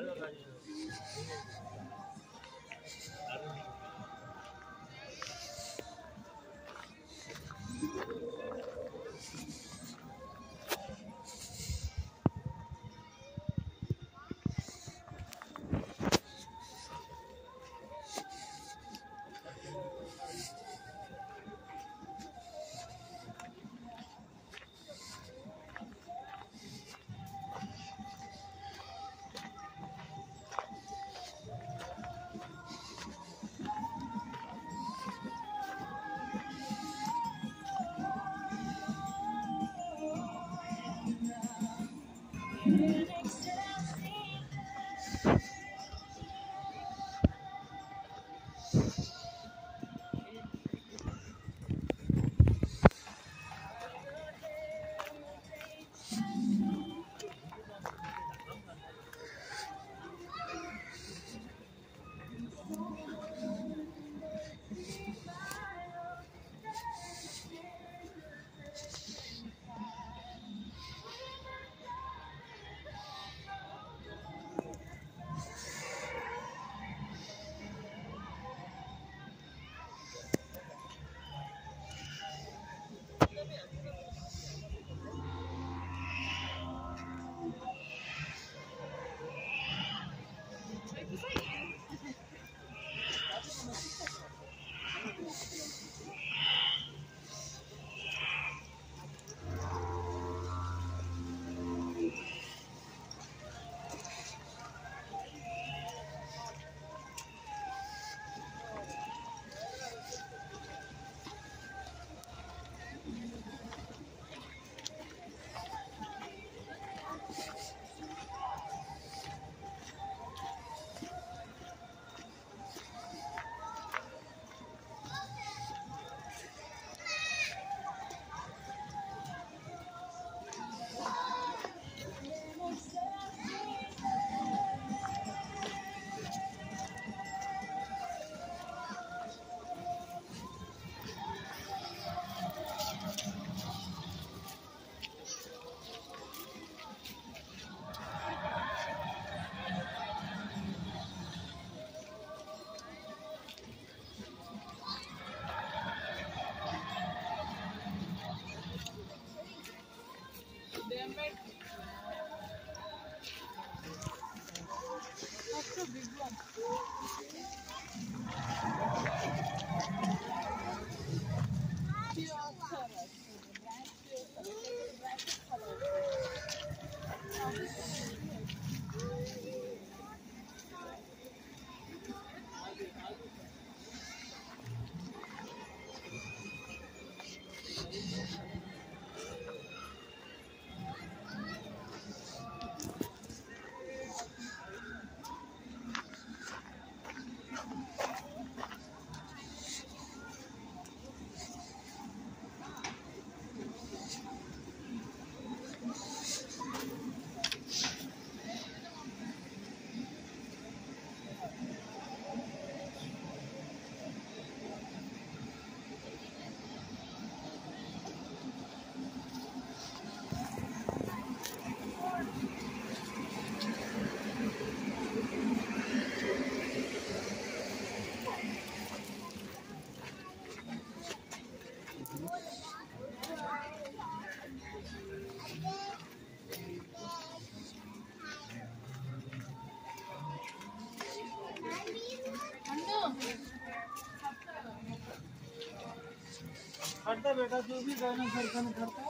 करता बेटा तू भी गाना सरकन करता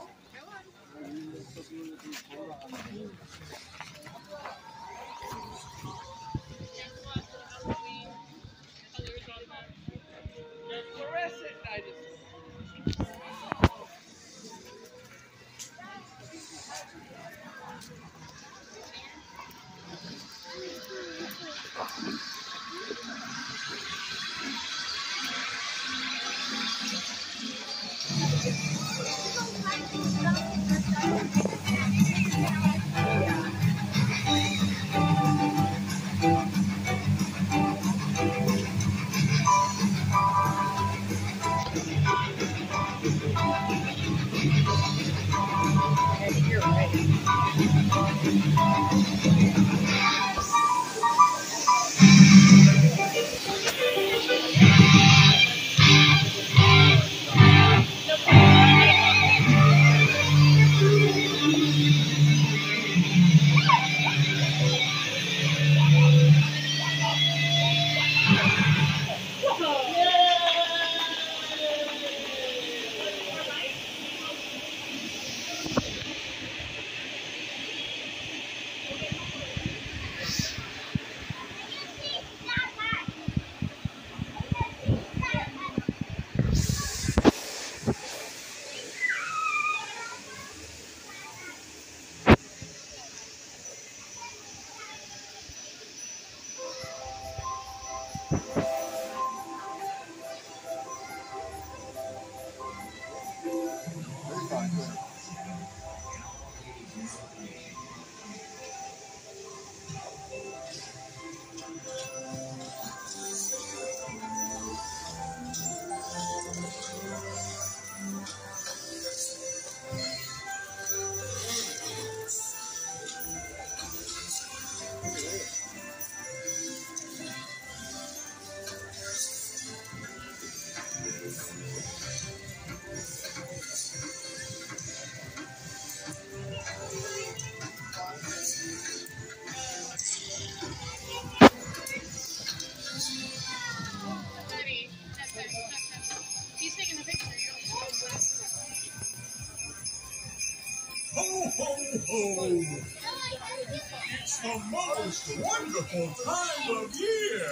Ho, ho, ho! It's the most wonderful time of year!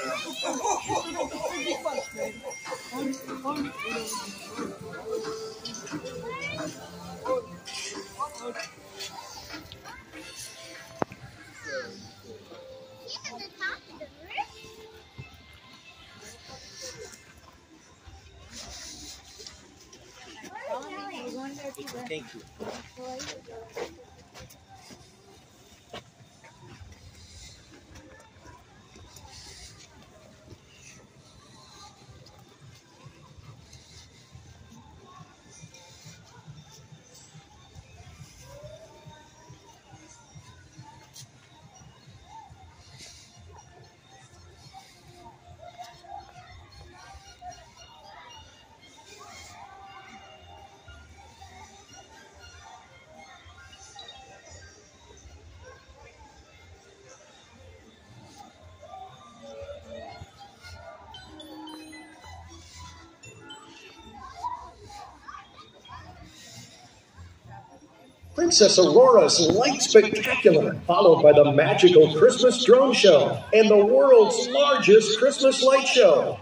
Thank you. Princess Aurora's Light Spectacular, followed by the magical Christmas drone show and the world's largest Christmas light show.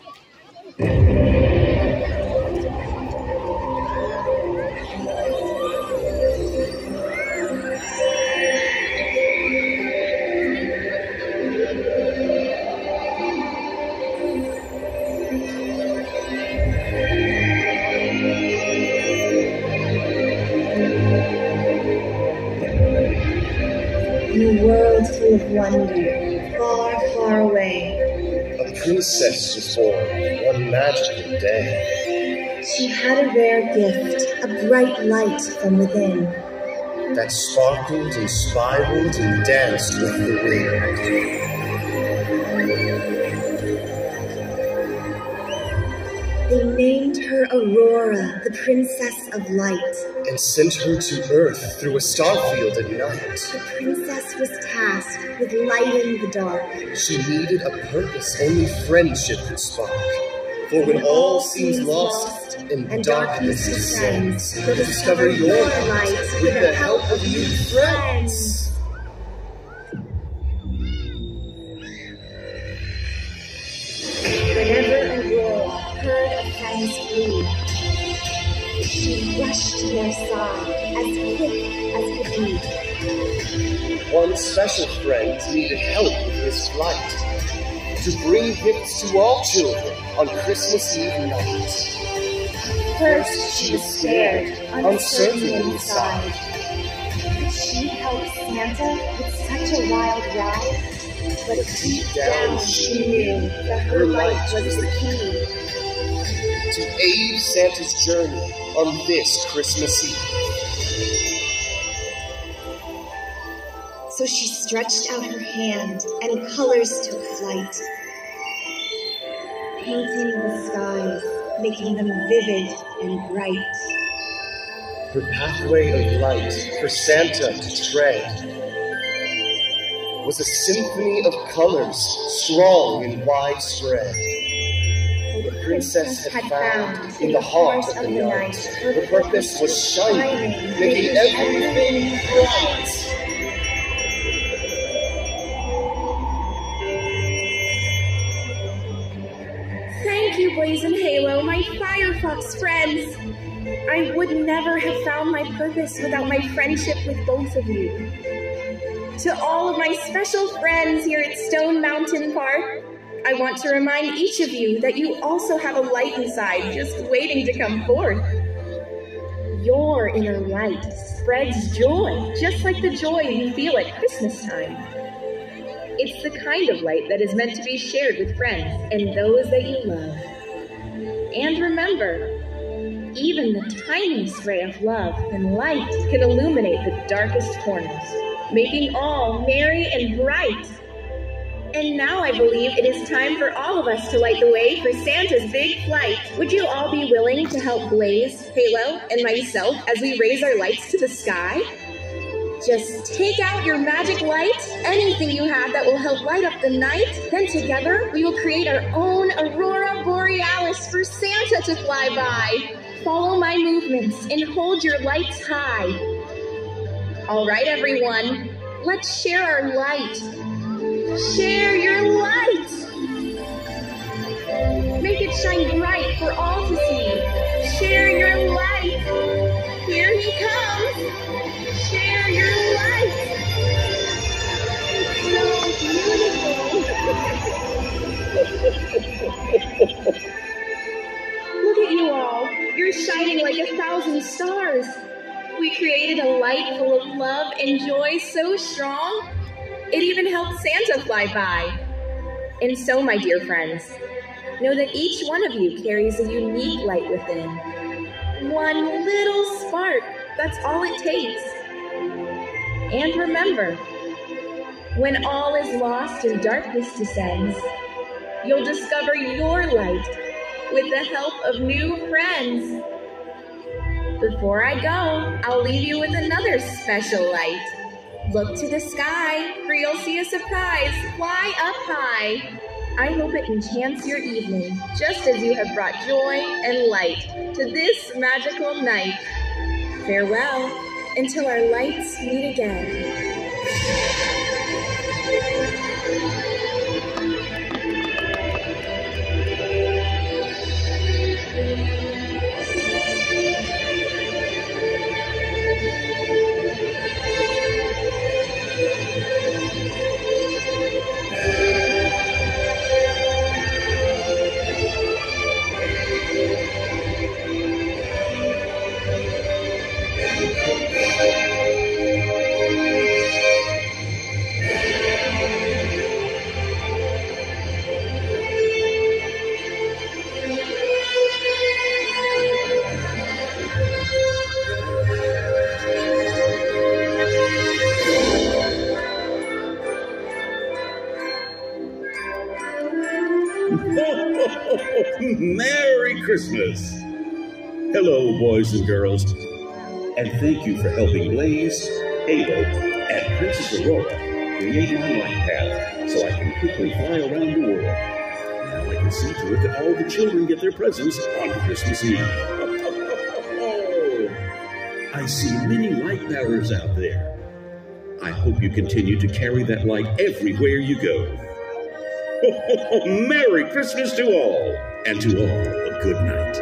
In a world full of wonder, far, far away, A princess was born one magical day she had a rare gift, a bright light from within. that sparkled and spiraled and danced with the wind. They named her Aurora, the Princess of Light. And sent her to Earth through a starfield at night. The princess was tasked with lighting the dark. She needed a purpose only friendship could spark. For when all seems lost and darkness descends, you'll discover your light with the help of new friends. Whenever Aurora heard a friend's plea, she rushed to their side as quick as could be. One special friend needed help with his flight. To bring gifts to all children on Christmas Eve night. First she was scared, uncertain inside. Could she help Santa with such a wild ride? But deep down she knew that her light was the key to aid Santa's journey on this Christmas Eve. So she stretched out her hand and colors took flight, painting the skies, making them vivid and bright. Her pathway of light for Santa to tread was a symphony of colors, strong and widespread. The princess had found in the heart of the night, her purpose was shining, making everything bright. Thank you, Blazing Halo, my Firefox friends. I would never have found my purpose without my friendship with both of you. To all of my special friends here at Stone Mountain Park, I want to remind each of you that you also have a light inside just waiting to come forth. Your inner light spreads joy, just like the joy you feel at Christmas time. It's the kind of light that is meant to be shared with friends and those that you love. And remember, even the tiniest ray of love and light can illuminate the darkest corners, making all merry and bright. And now I believe it is time for all of us to light the way for Santa's big flight. Would you all be willing to help Blaze, Halo, and myself as we raise our lights to the sky? Just take out your magic light, anything you have that will help light up the night. Then together, we will create our own Aurora Borealis for Santa to fly by. Follow my movements and hold your lights high. All right, everyone, let's share our light. Share your light. Make it shine bright for all to see. Share your light. Here he comes. Share your light. It's so beautiful. Look at you all. You're shining like 1,000 stars. We created a light full of love and joy so strong, it even helped Santa fly by. And so, my dear friends, know that each one of you carries a unique light within. One little spark, that's all it takes. And remember, when all is lost and darkness descends, you'll discover your light with the help of new friends. Before I go, I'll leave you with another special light. Look to the sky, for you'll see a surprise fly up high. I hope it enchants your evening, just as you have brought joy and light to this magical night. Farewell, until our lights meet again. Merry Christmas! Hello, boys and girls, and thank you for helping Blaze, Halo, and Princess Aurora create my light path so I can quickly fly around the world. Now I can see to it that all the children get their presents on Christmas Eve. I see many light bearers out there. I hope you continue to carry that light everywhere you go. Merry Christmas to all, and to all a good night.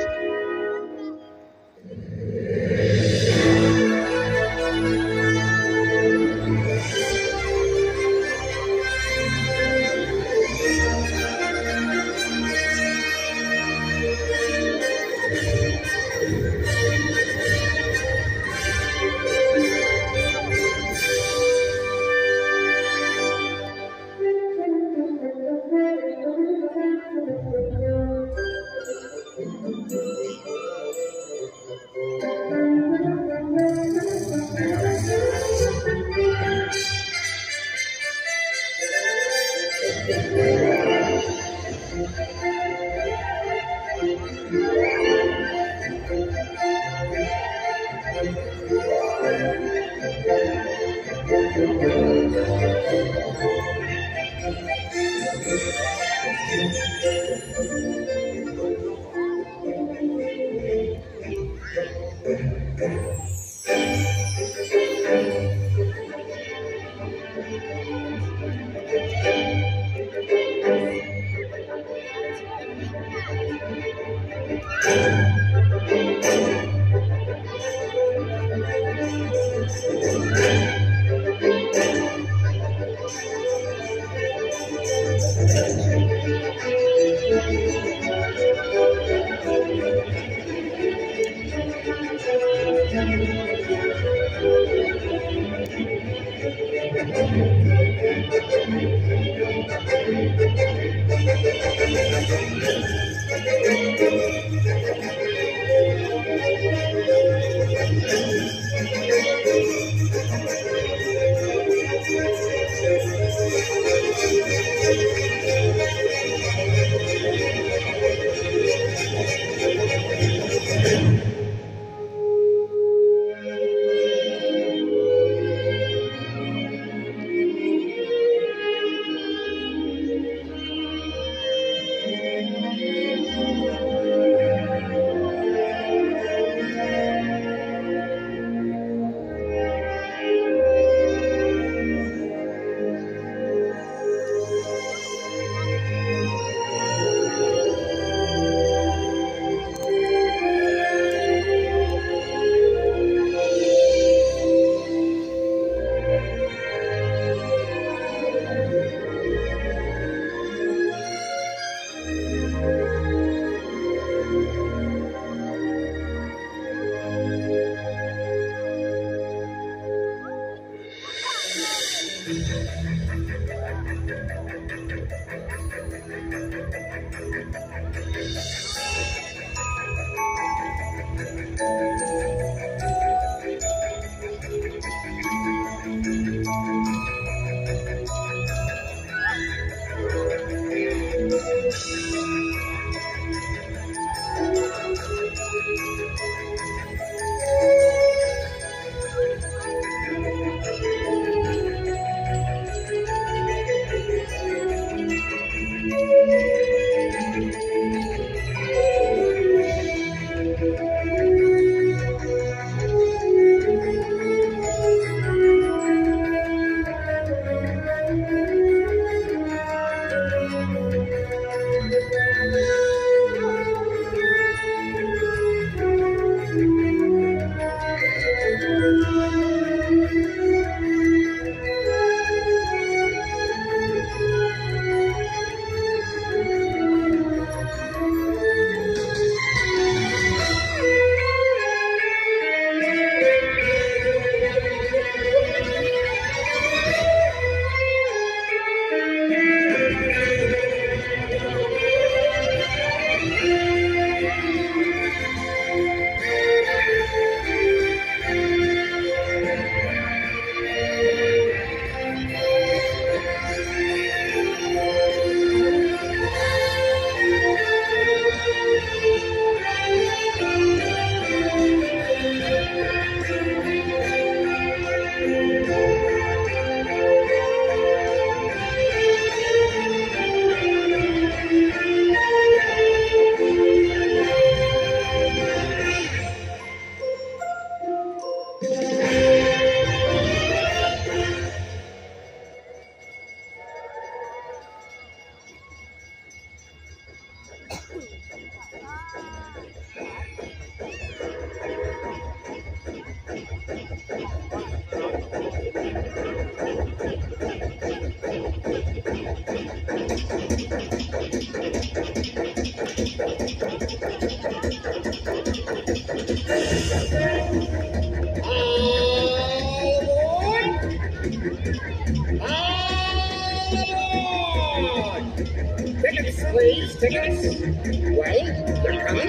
Tickets, please, tickets. Wait, they're coming.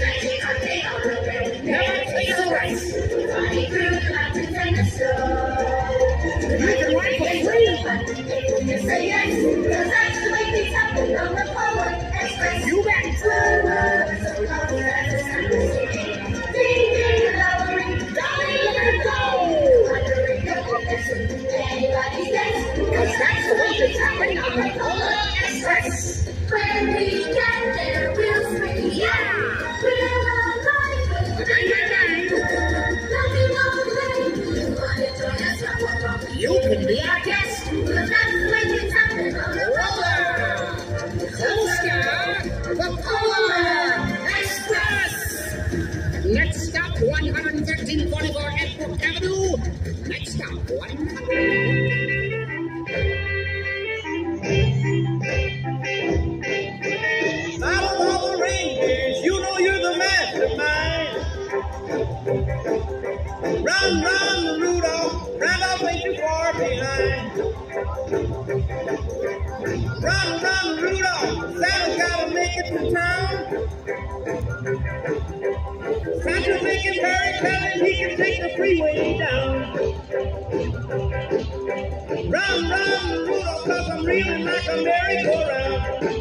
Never take a race. Flying through the mountains and the snow. You can ride for free. Just say yes, because that's the way things happen on the Polar Express. You bet. So long as the sun is sinking. Ding, ding, lowering, dolly, let go. Wondering if we'll listen to anybody's guess, because that's the way things happen on the Polar Express. When we get there, we'll scream, yeah! We'll arrive with you can be our guest. We'll just make it happen on the roller coaster, the Polar Express. Next stop, 11344 Edgebrook Avenue. Next stop, 100. Out of all the reindeers, you know you're the mastermind. Run, run, Rudolph, Randolph ain't too far behind. Run, run, Rudolph, Santa's gotta make it to town. Santa's making very telling he can take the freeway down. Run, run, Rudolph, cause I'm reeling like a merry-go-round.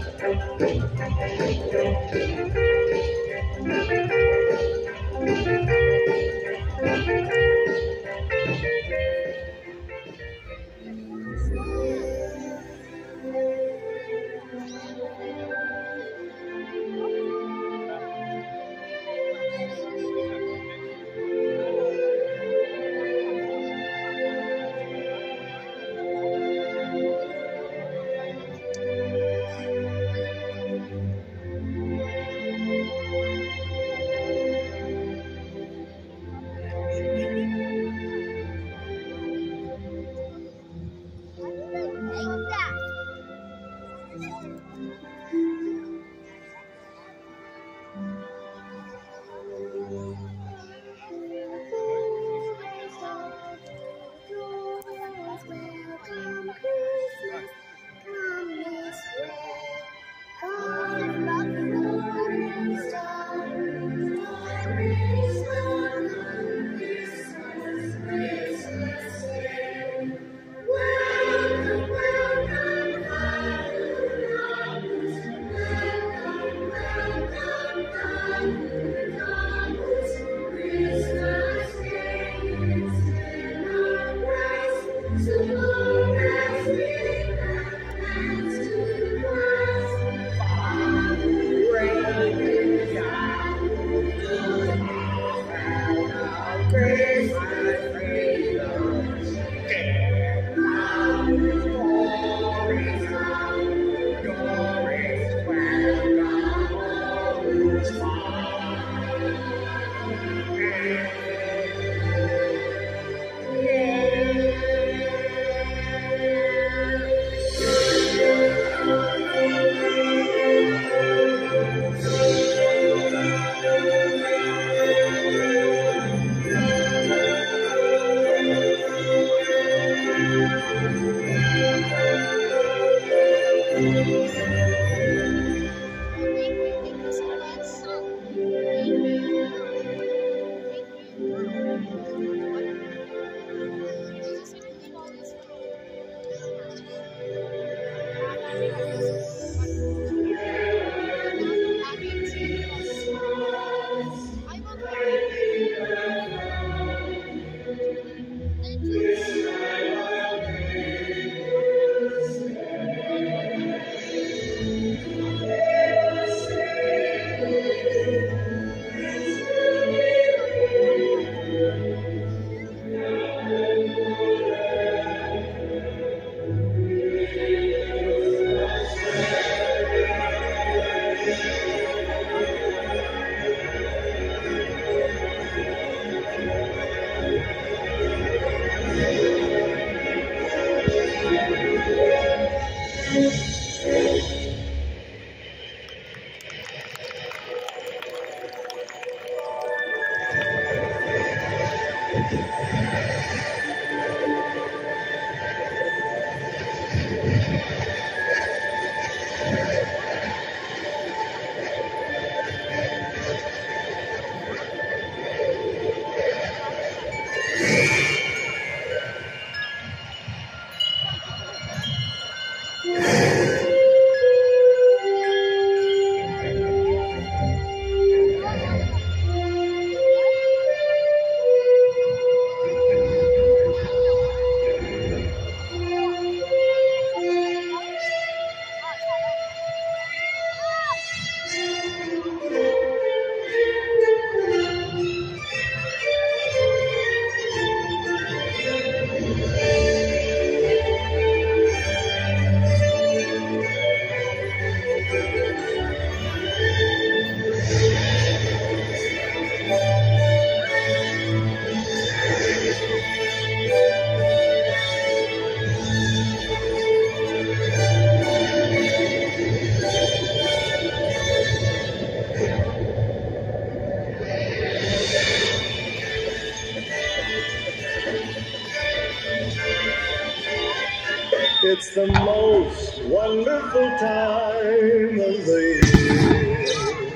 It's the most wonderful time of the year,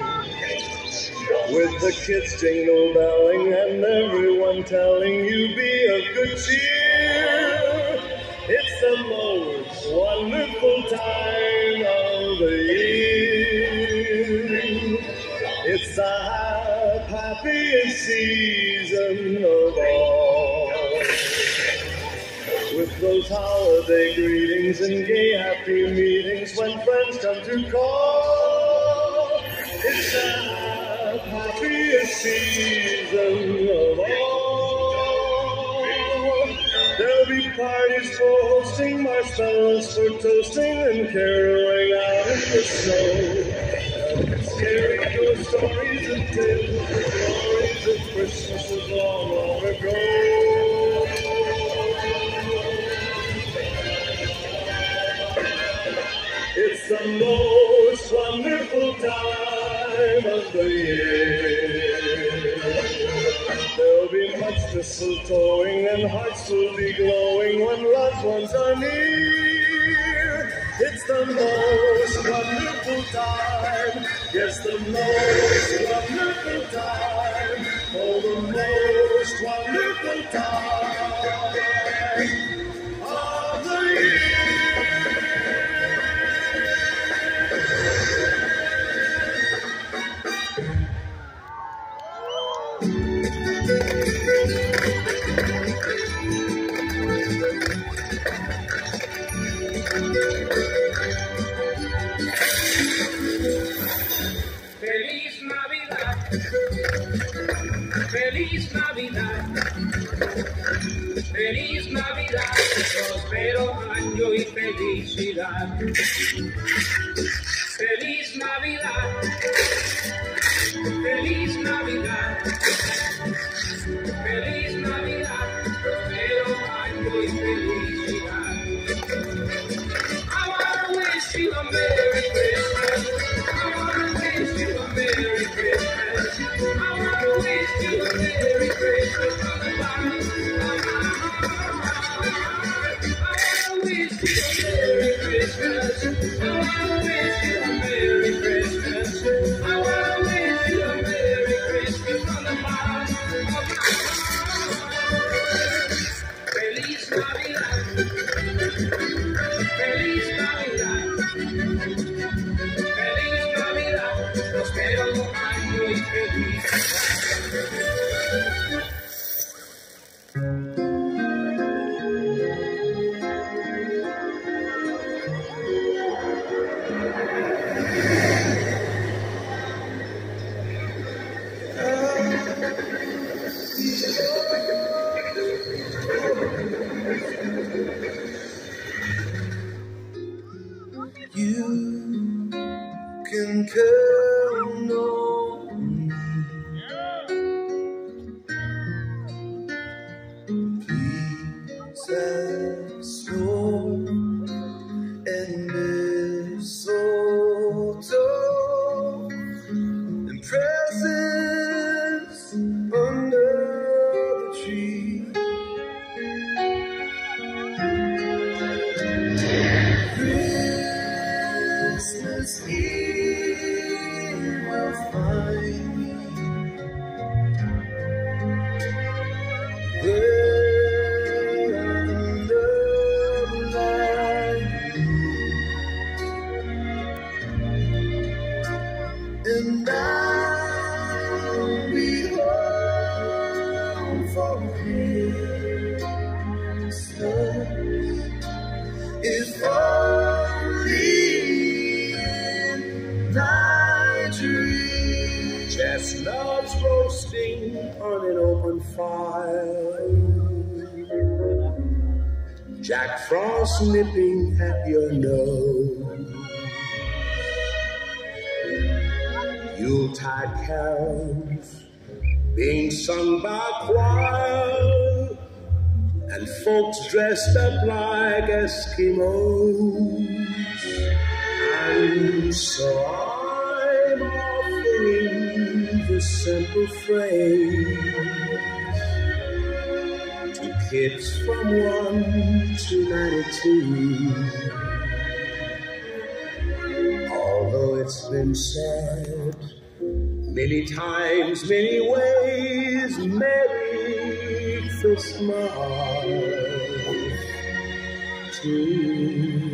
with the kids jingle belling and everyone telling you be of good cheer. It's the most wonderful time of the year. It's the happiest season of all, with those holiday greetings and gay happy meetings when friends come to call. It's the happiest season of all. There'll be parties for hosting, marshmallows for toasting, and caroling out in the snow. Scary ghost stories and tales of the glories of Christmases long, long ago. It's the most wonderful time of the year. There'll be much mistletoeing and hearts will be glowing when loved ones are near. It's the most wonderful time, yes, the most wonderful time, oh, the most wonderful time of the year. Feliz Navidad, Feliz Navidad, Feliz Navidad, próspero año y felicidad. Feliz Navidad, Feliz Navidad, Feliz Navidad, próspero año y felicidad. I wanna wish you a Merry Christmas. I wanna wish you a Merry Christmas. I wanna wish you a Merry Christmas from the bottom of my heart. I wanna wish you a Merry Christmas. I wanna wish you a Merry Christmas. I wanna wish you a Merry Christmas from the bottom of my heart. Feliz Navidad. Feliz Navidad. Feliz Navidad. Prospero año y felicidad. You can count on me. Please have snow and Jack Frost nipping at your nose. Yuletide carols being sung by choir, and folks dressed up like Eskimos. And so I'm offering the simple phrase to kids from 1 to 92. Although it's been said many times, many ways, Merry Christmas to you.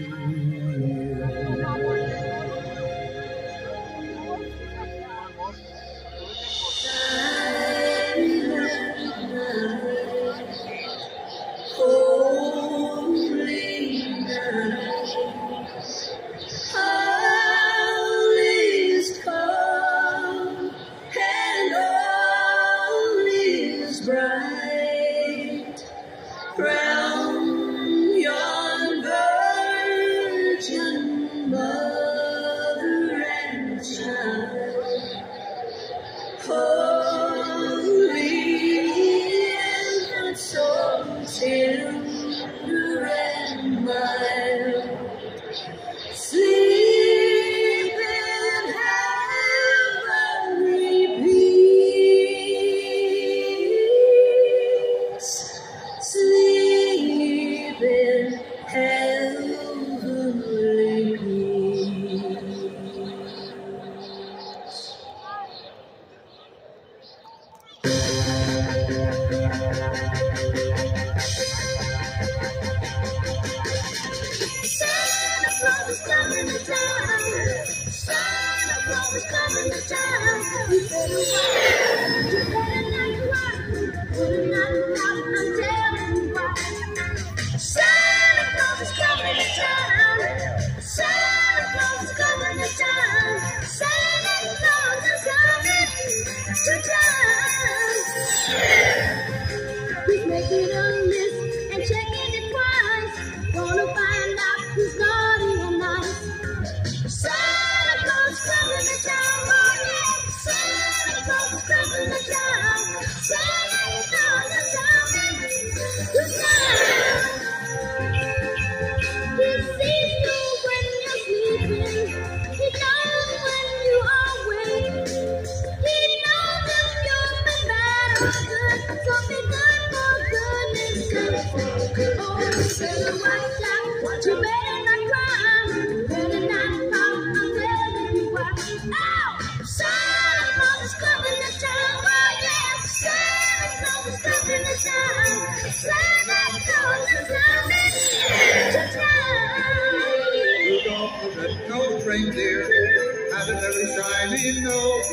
Reindeer had a very shiny nose,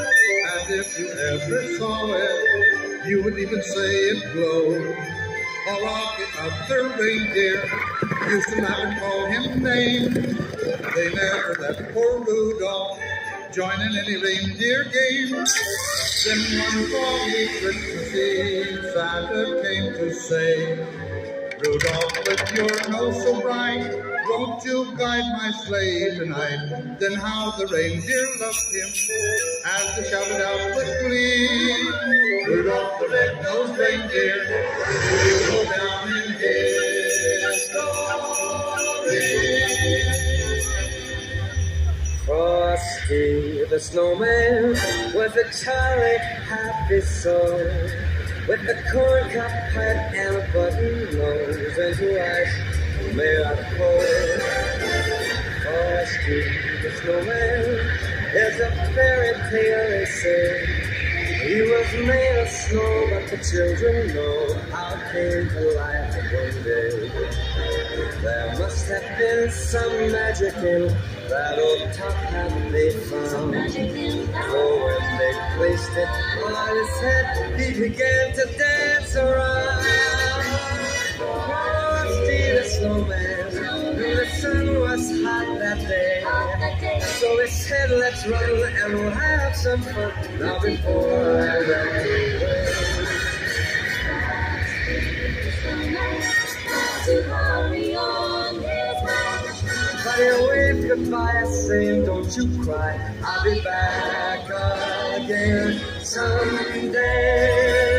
and if you ever saw it, you would even say it glowed. All of the other reindeer used to laugh and call him names. They never let poor Rudolph join in any reindeer game. Then one foggy Christmas Eve, Santa came to say, Rudolph, with your nose so bright, won't you guide my sleigh tonight? Then how the reindeer loved him as they shouted out with glee, Rudolph the red-nosed reindeer, you go down in history. Frosty the snowman was a jolly, happy soul, with a corncob hat and a button nose and two eyes made out of coal. Frosty the snowman is a fairy tale, they say. He was made of snow, but the children know how it came to life one day. There must have been some magic in that old top hat they found. For when they placed it on his head, he began to dance around. Frosty the snowman, the sun was hot that day. So he said, let's run and we'll have some fun now before I run away. to hurry on his way. But he waved goodbye, saying, don't you cry, I'll be back again someday.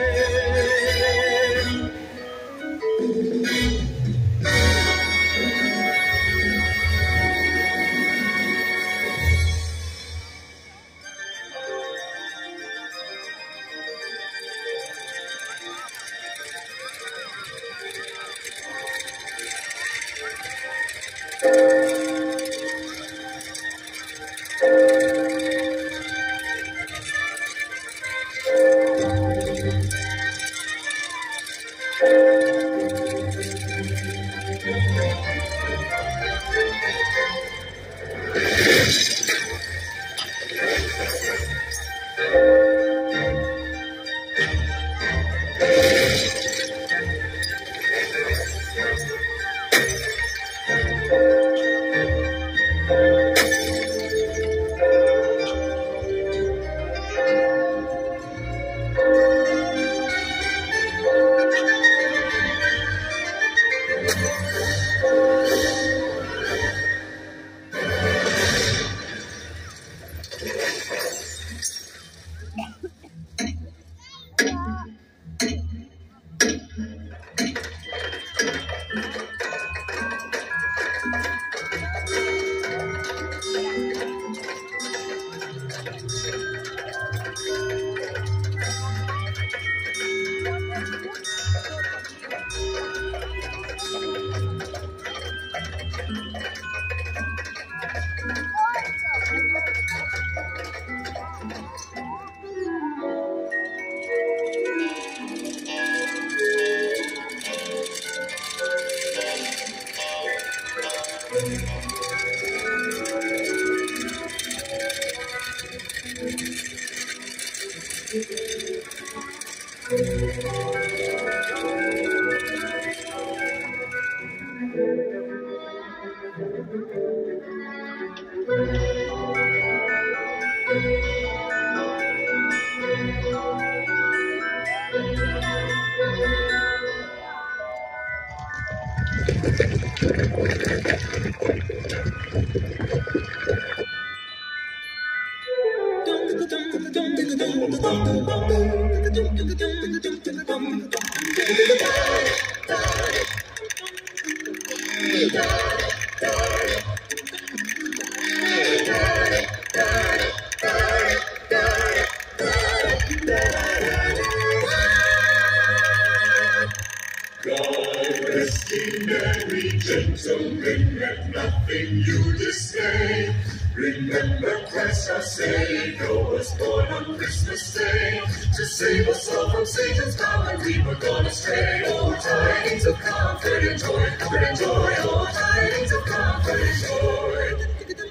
Gentlemen, let nothing you dismay. Remember Christ our Savior was born on Christmas Day to save us all from Satan's power. We were gone astray. Oh, tidings of comfort and joy, comfort and joy. Oh, tidings of comfort and joy.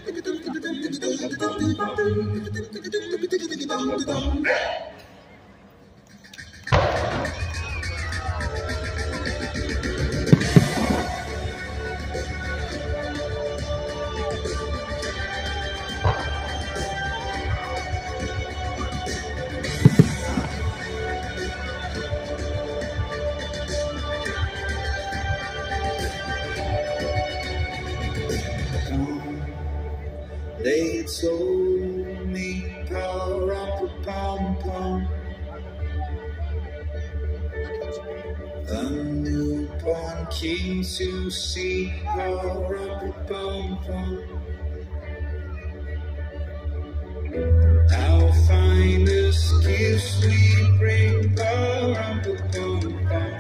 They told me, pa-rum-pa-pum-pum, a newborn king to see, pa-rum-pa-pum-pum. How finest gifts we bring, pa-rum-pa-pum-pum,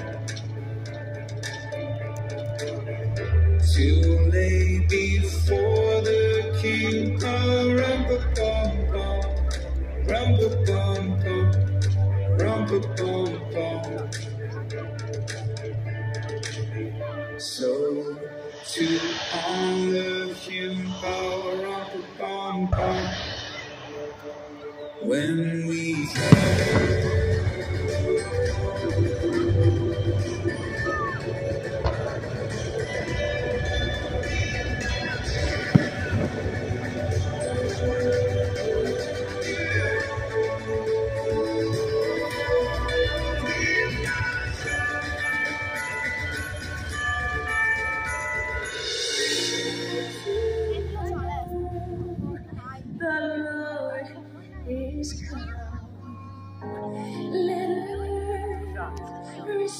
to lay before the king, rum-pa-pum-pum, rum-pa-pum-pum, rum-pa-pum-pum. So to honor him, rum-pa-pum-pum, when we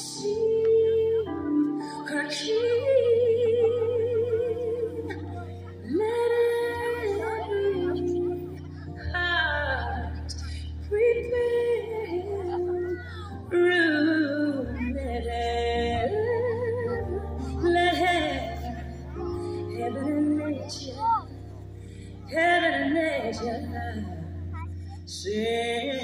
receive her king. Let every heart prepare room. Let heaven and nature, heaven and nature sing.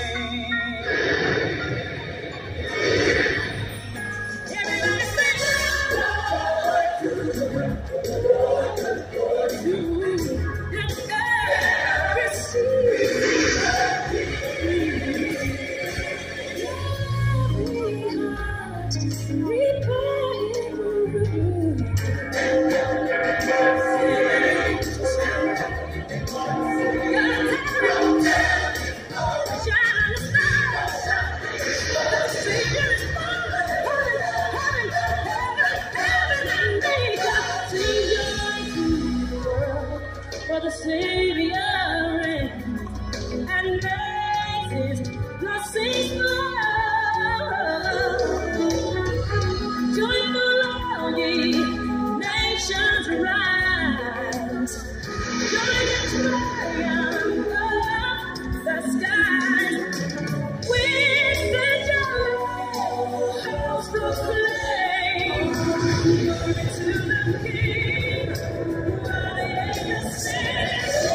For the Savior and raises the saints love. Joyful all ye nations rise. Join the triumph of the skies. With the joyful proclaim glory to the King. While the angels sing.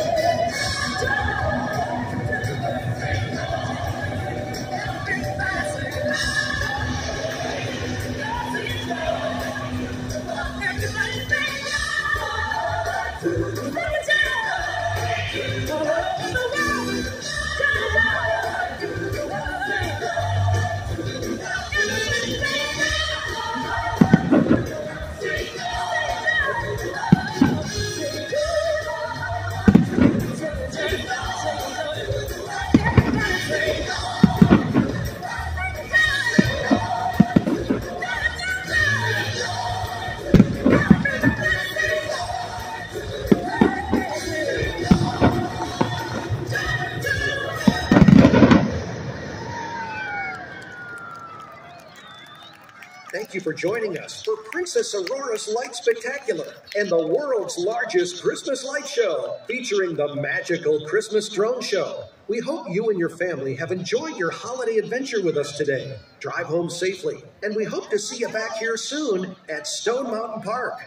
Thank you for joining us for Princess Aurora's Light Spectacular and the world's largest Christmas light show, featuring the magical Christmas drone show. We hope you and your family have enjoyed your holiday adventure with us today. Drive home safely, and we hope to see you back here soon at Stone Mountain Park.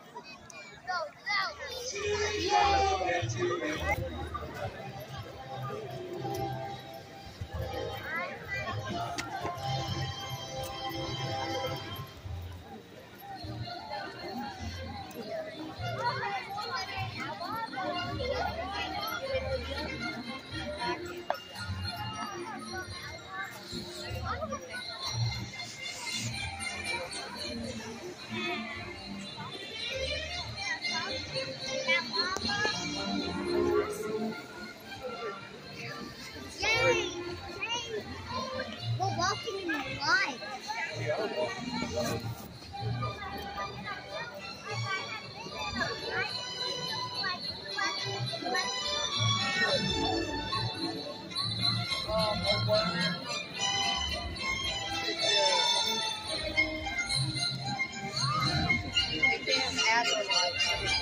Yay! We're walking in the light. They can't add the lights.